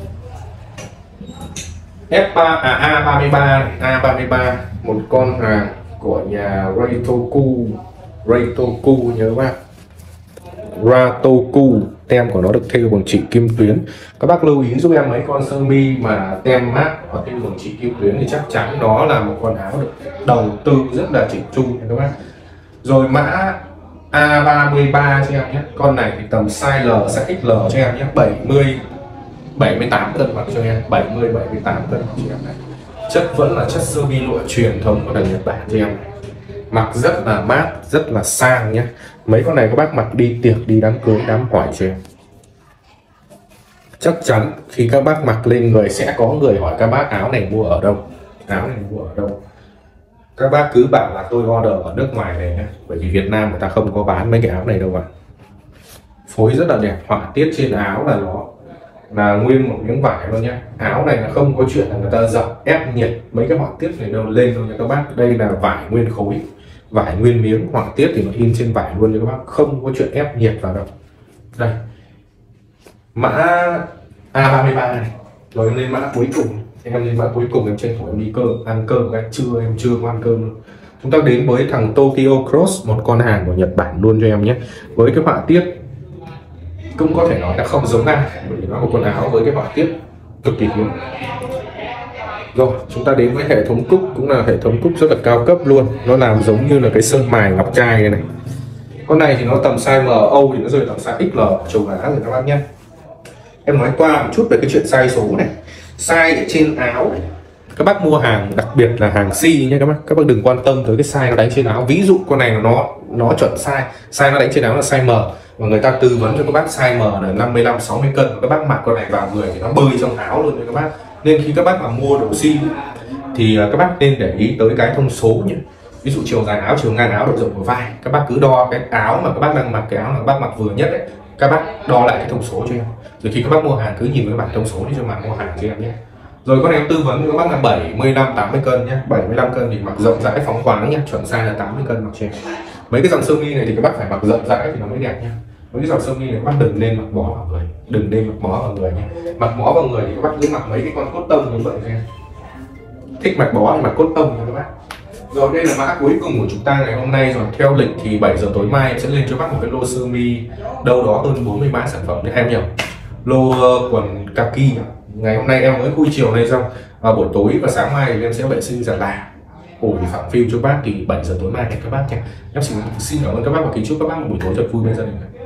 F ba à A ba mươi ba này, A ba mươi ba, một con hàng của nhà Reitoku, Reitoku nhớ bác, Ratoku, tem của nó được thêu bằng chỉ kim tuyến. Các bác lưu ý giúp em mấy con sơ mi mà tem mát hoặc thêu bằng chỉ kim tuyến thì chắc chắn đó là một con áo được đầu tư rất là chỉnh chu nha các bác. Rồi mã A ba mươi ba cho em nhé, con này thì tầm size L, size ích lờ cho em nhé, bảy mươi bảy mươi tám cân mặc cho em, bảy mươi bảy mươi tám cân mặc cho em này. Chất vẫn là chất sơ mi lụa truyền thống của đằng Nhật Bản cho em, mặc rất là mát, rất là sang nhé. Mấy con này các bác mặc đi tiệc, đi đám cưới, đám hỏi cho em, chắc chắn khi các bác mặc lên người sẽ có người hỏi các bác áo này mua ở đâu, áo này mua ở đâu. Các bác cứ bảo là tôi order ở nước ngoài này nhé, bởi vì Việt Nam người ta không có bán mấy cái áo này đâu ạ. Phối rất là đẹp, họa tiết trên áo là nó là nguyên một miếng vải luôn nhé. Áo này là không có chuyện là người ta dập ép nhiệt mấy cái họa tiết này đâu lên đâu nha các bác. Đây là vải nguyên khối, vải nguyên miếng, họa tiết thì nó in trên vải luôn nha các bác, không có chuyện ép nhiệt vào đâu. Đây mã A ba mươi ba này. Rồi em lên mã cuối cùng, em lên mã cuối cùng em tranh thủ em đi cơm, ăn cơm cái trưa em chưa có ăn cơm luôn. Chúng ta đến với thằng Tokyo Cross, một con hàng của Nhật Bản luôn cho em nhé, với cái họa tiết cũng có thể nói là không giống ai, bởi vì nó là một con áo với cái họa tiết cực kỳ hiếm. Rồi chúng ta đến với hệ thống cúc, cũng là hệ thống cúc rất là cao cấp luôn, nó làm giống như là cái sơn mài ngọc trai này này. Con này thì nó tầm size M, Âu thì nó rơi tầm size ích lờ, châu Á rồi các bác nhé. Em nói qua một chút về cái chuyện size số này, size ở trên áo này. Các bác mua hàng, đặc biệt là hàng si nhé các bác, các bác đừng quan tâm tới cái size nó đánh trên áo. Ví dụ con này nó nó chuẩn size, size nó đánh trên áo là size M, và người ta tư vấn cho các bác size M là năm mươi lăm sáu mươi cân, các bác mặc con này vào người thì nó bơi trong áo luôn đấy các bác. Nên khi các bác mà mua đồ si thì các bác nên để ý tới cái thông số nhé. Ví dụ chiều dài áo, chiều ngang áo, độ rộng của vai, các bác cứ đo cái áo mà các bác đang mặc, cái áo mà các bác mặc vừa nhất đấy, các bác đo lại cái thông số cho em. Rồi khi các bác mua hàng cứ nhìn với bảng thông số đi cho mà mua hàng cho em nhé. Rồi con em tư vấn cho các bác là bảy mươi lăm tám mươi cân nhé, bảy mươi lăm cân thì mặc rộng rãi phóng khoáng nhé, chuẩn size là tám mươi cân mặc cho em. Mấy cái dòng sơ mi này thì các bác phải mặc rộng rãi thì nó mới đẹp nhé. Mấy cái dòng sơ mi này các bác đừng nên mặc bó vào người, đừng nên mặc bó vào người nhé. Mặc bó vào người thì các bác cứ mặc mấy cái con cốt tông như vậy cho em. Thích mặc bó thì mặc cốt tông nha các bác. Rồi đây là mã cuối cùng của chúng ta ngày hôm nay rồi. Theo lịch thì bảy giờ tối mai em sẽ lên cho bác một cái lô sơ mi đâu đó hơn bốn mươi mã sản phẩm đấy em nhỉ. Lô uh, quần kaki. Ngày hôm nay em mới khui chiều nay xong. Và buổi tối và sáng mai thì em sẽ vệ sinh giặt là ủi phẳng phim cho bác thì bảy giờ tối mai này các bác nhé. Em xin, xin cảm ơn các bác và kính chúc các bác một buổi tối thật vui bên gia đình.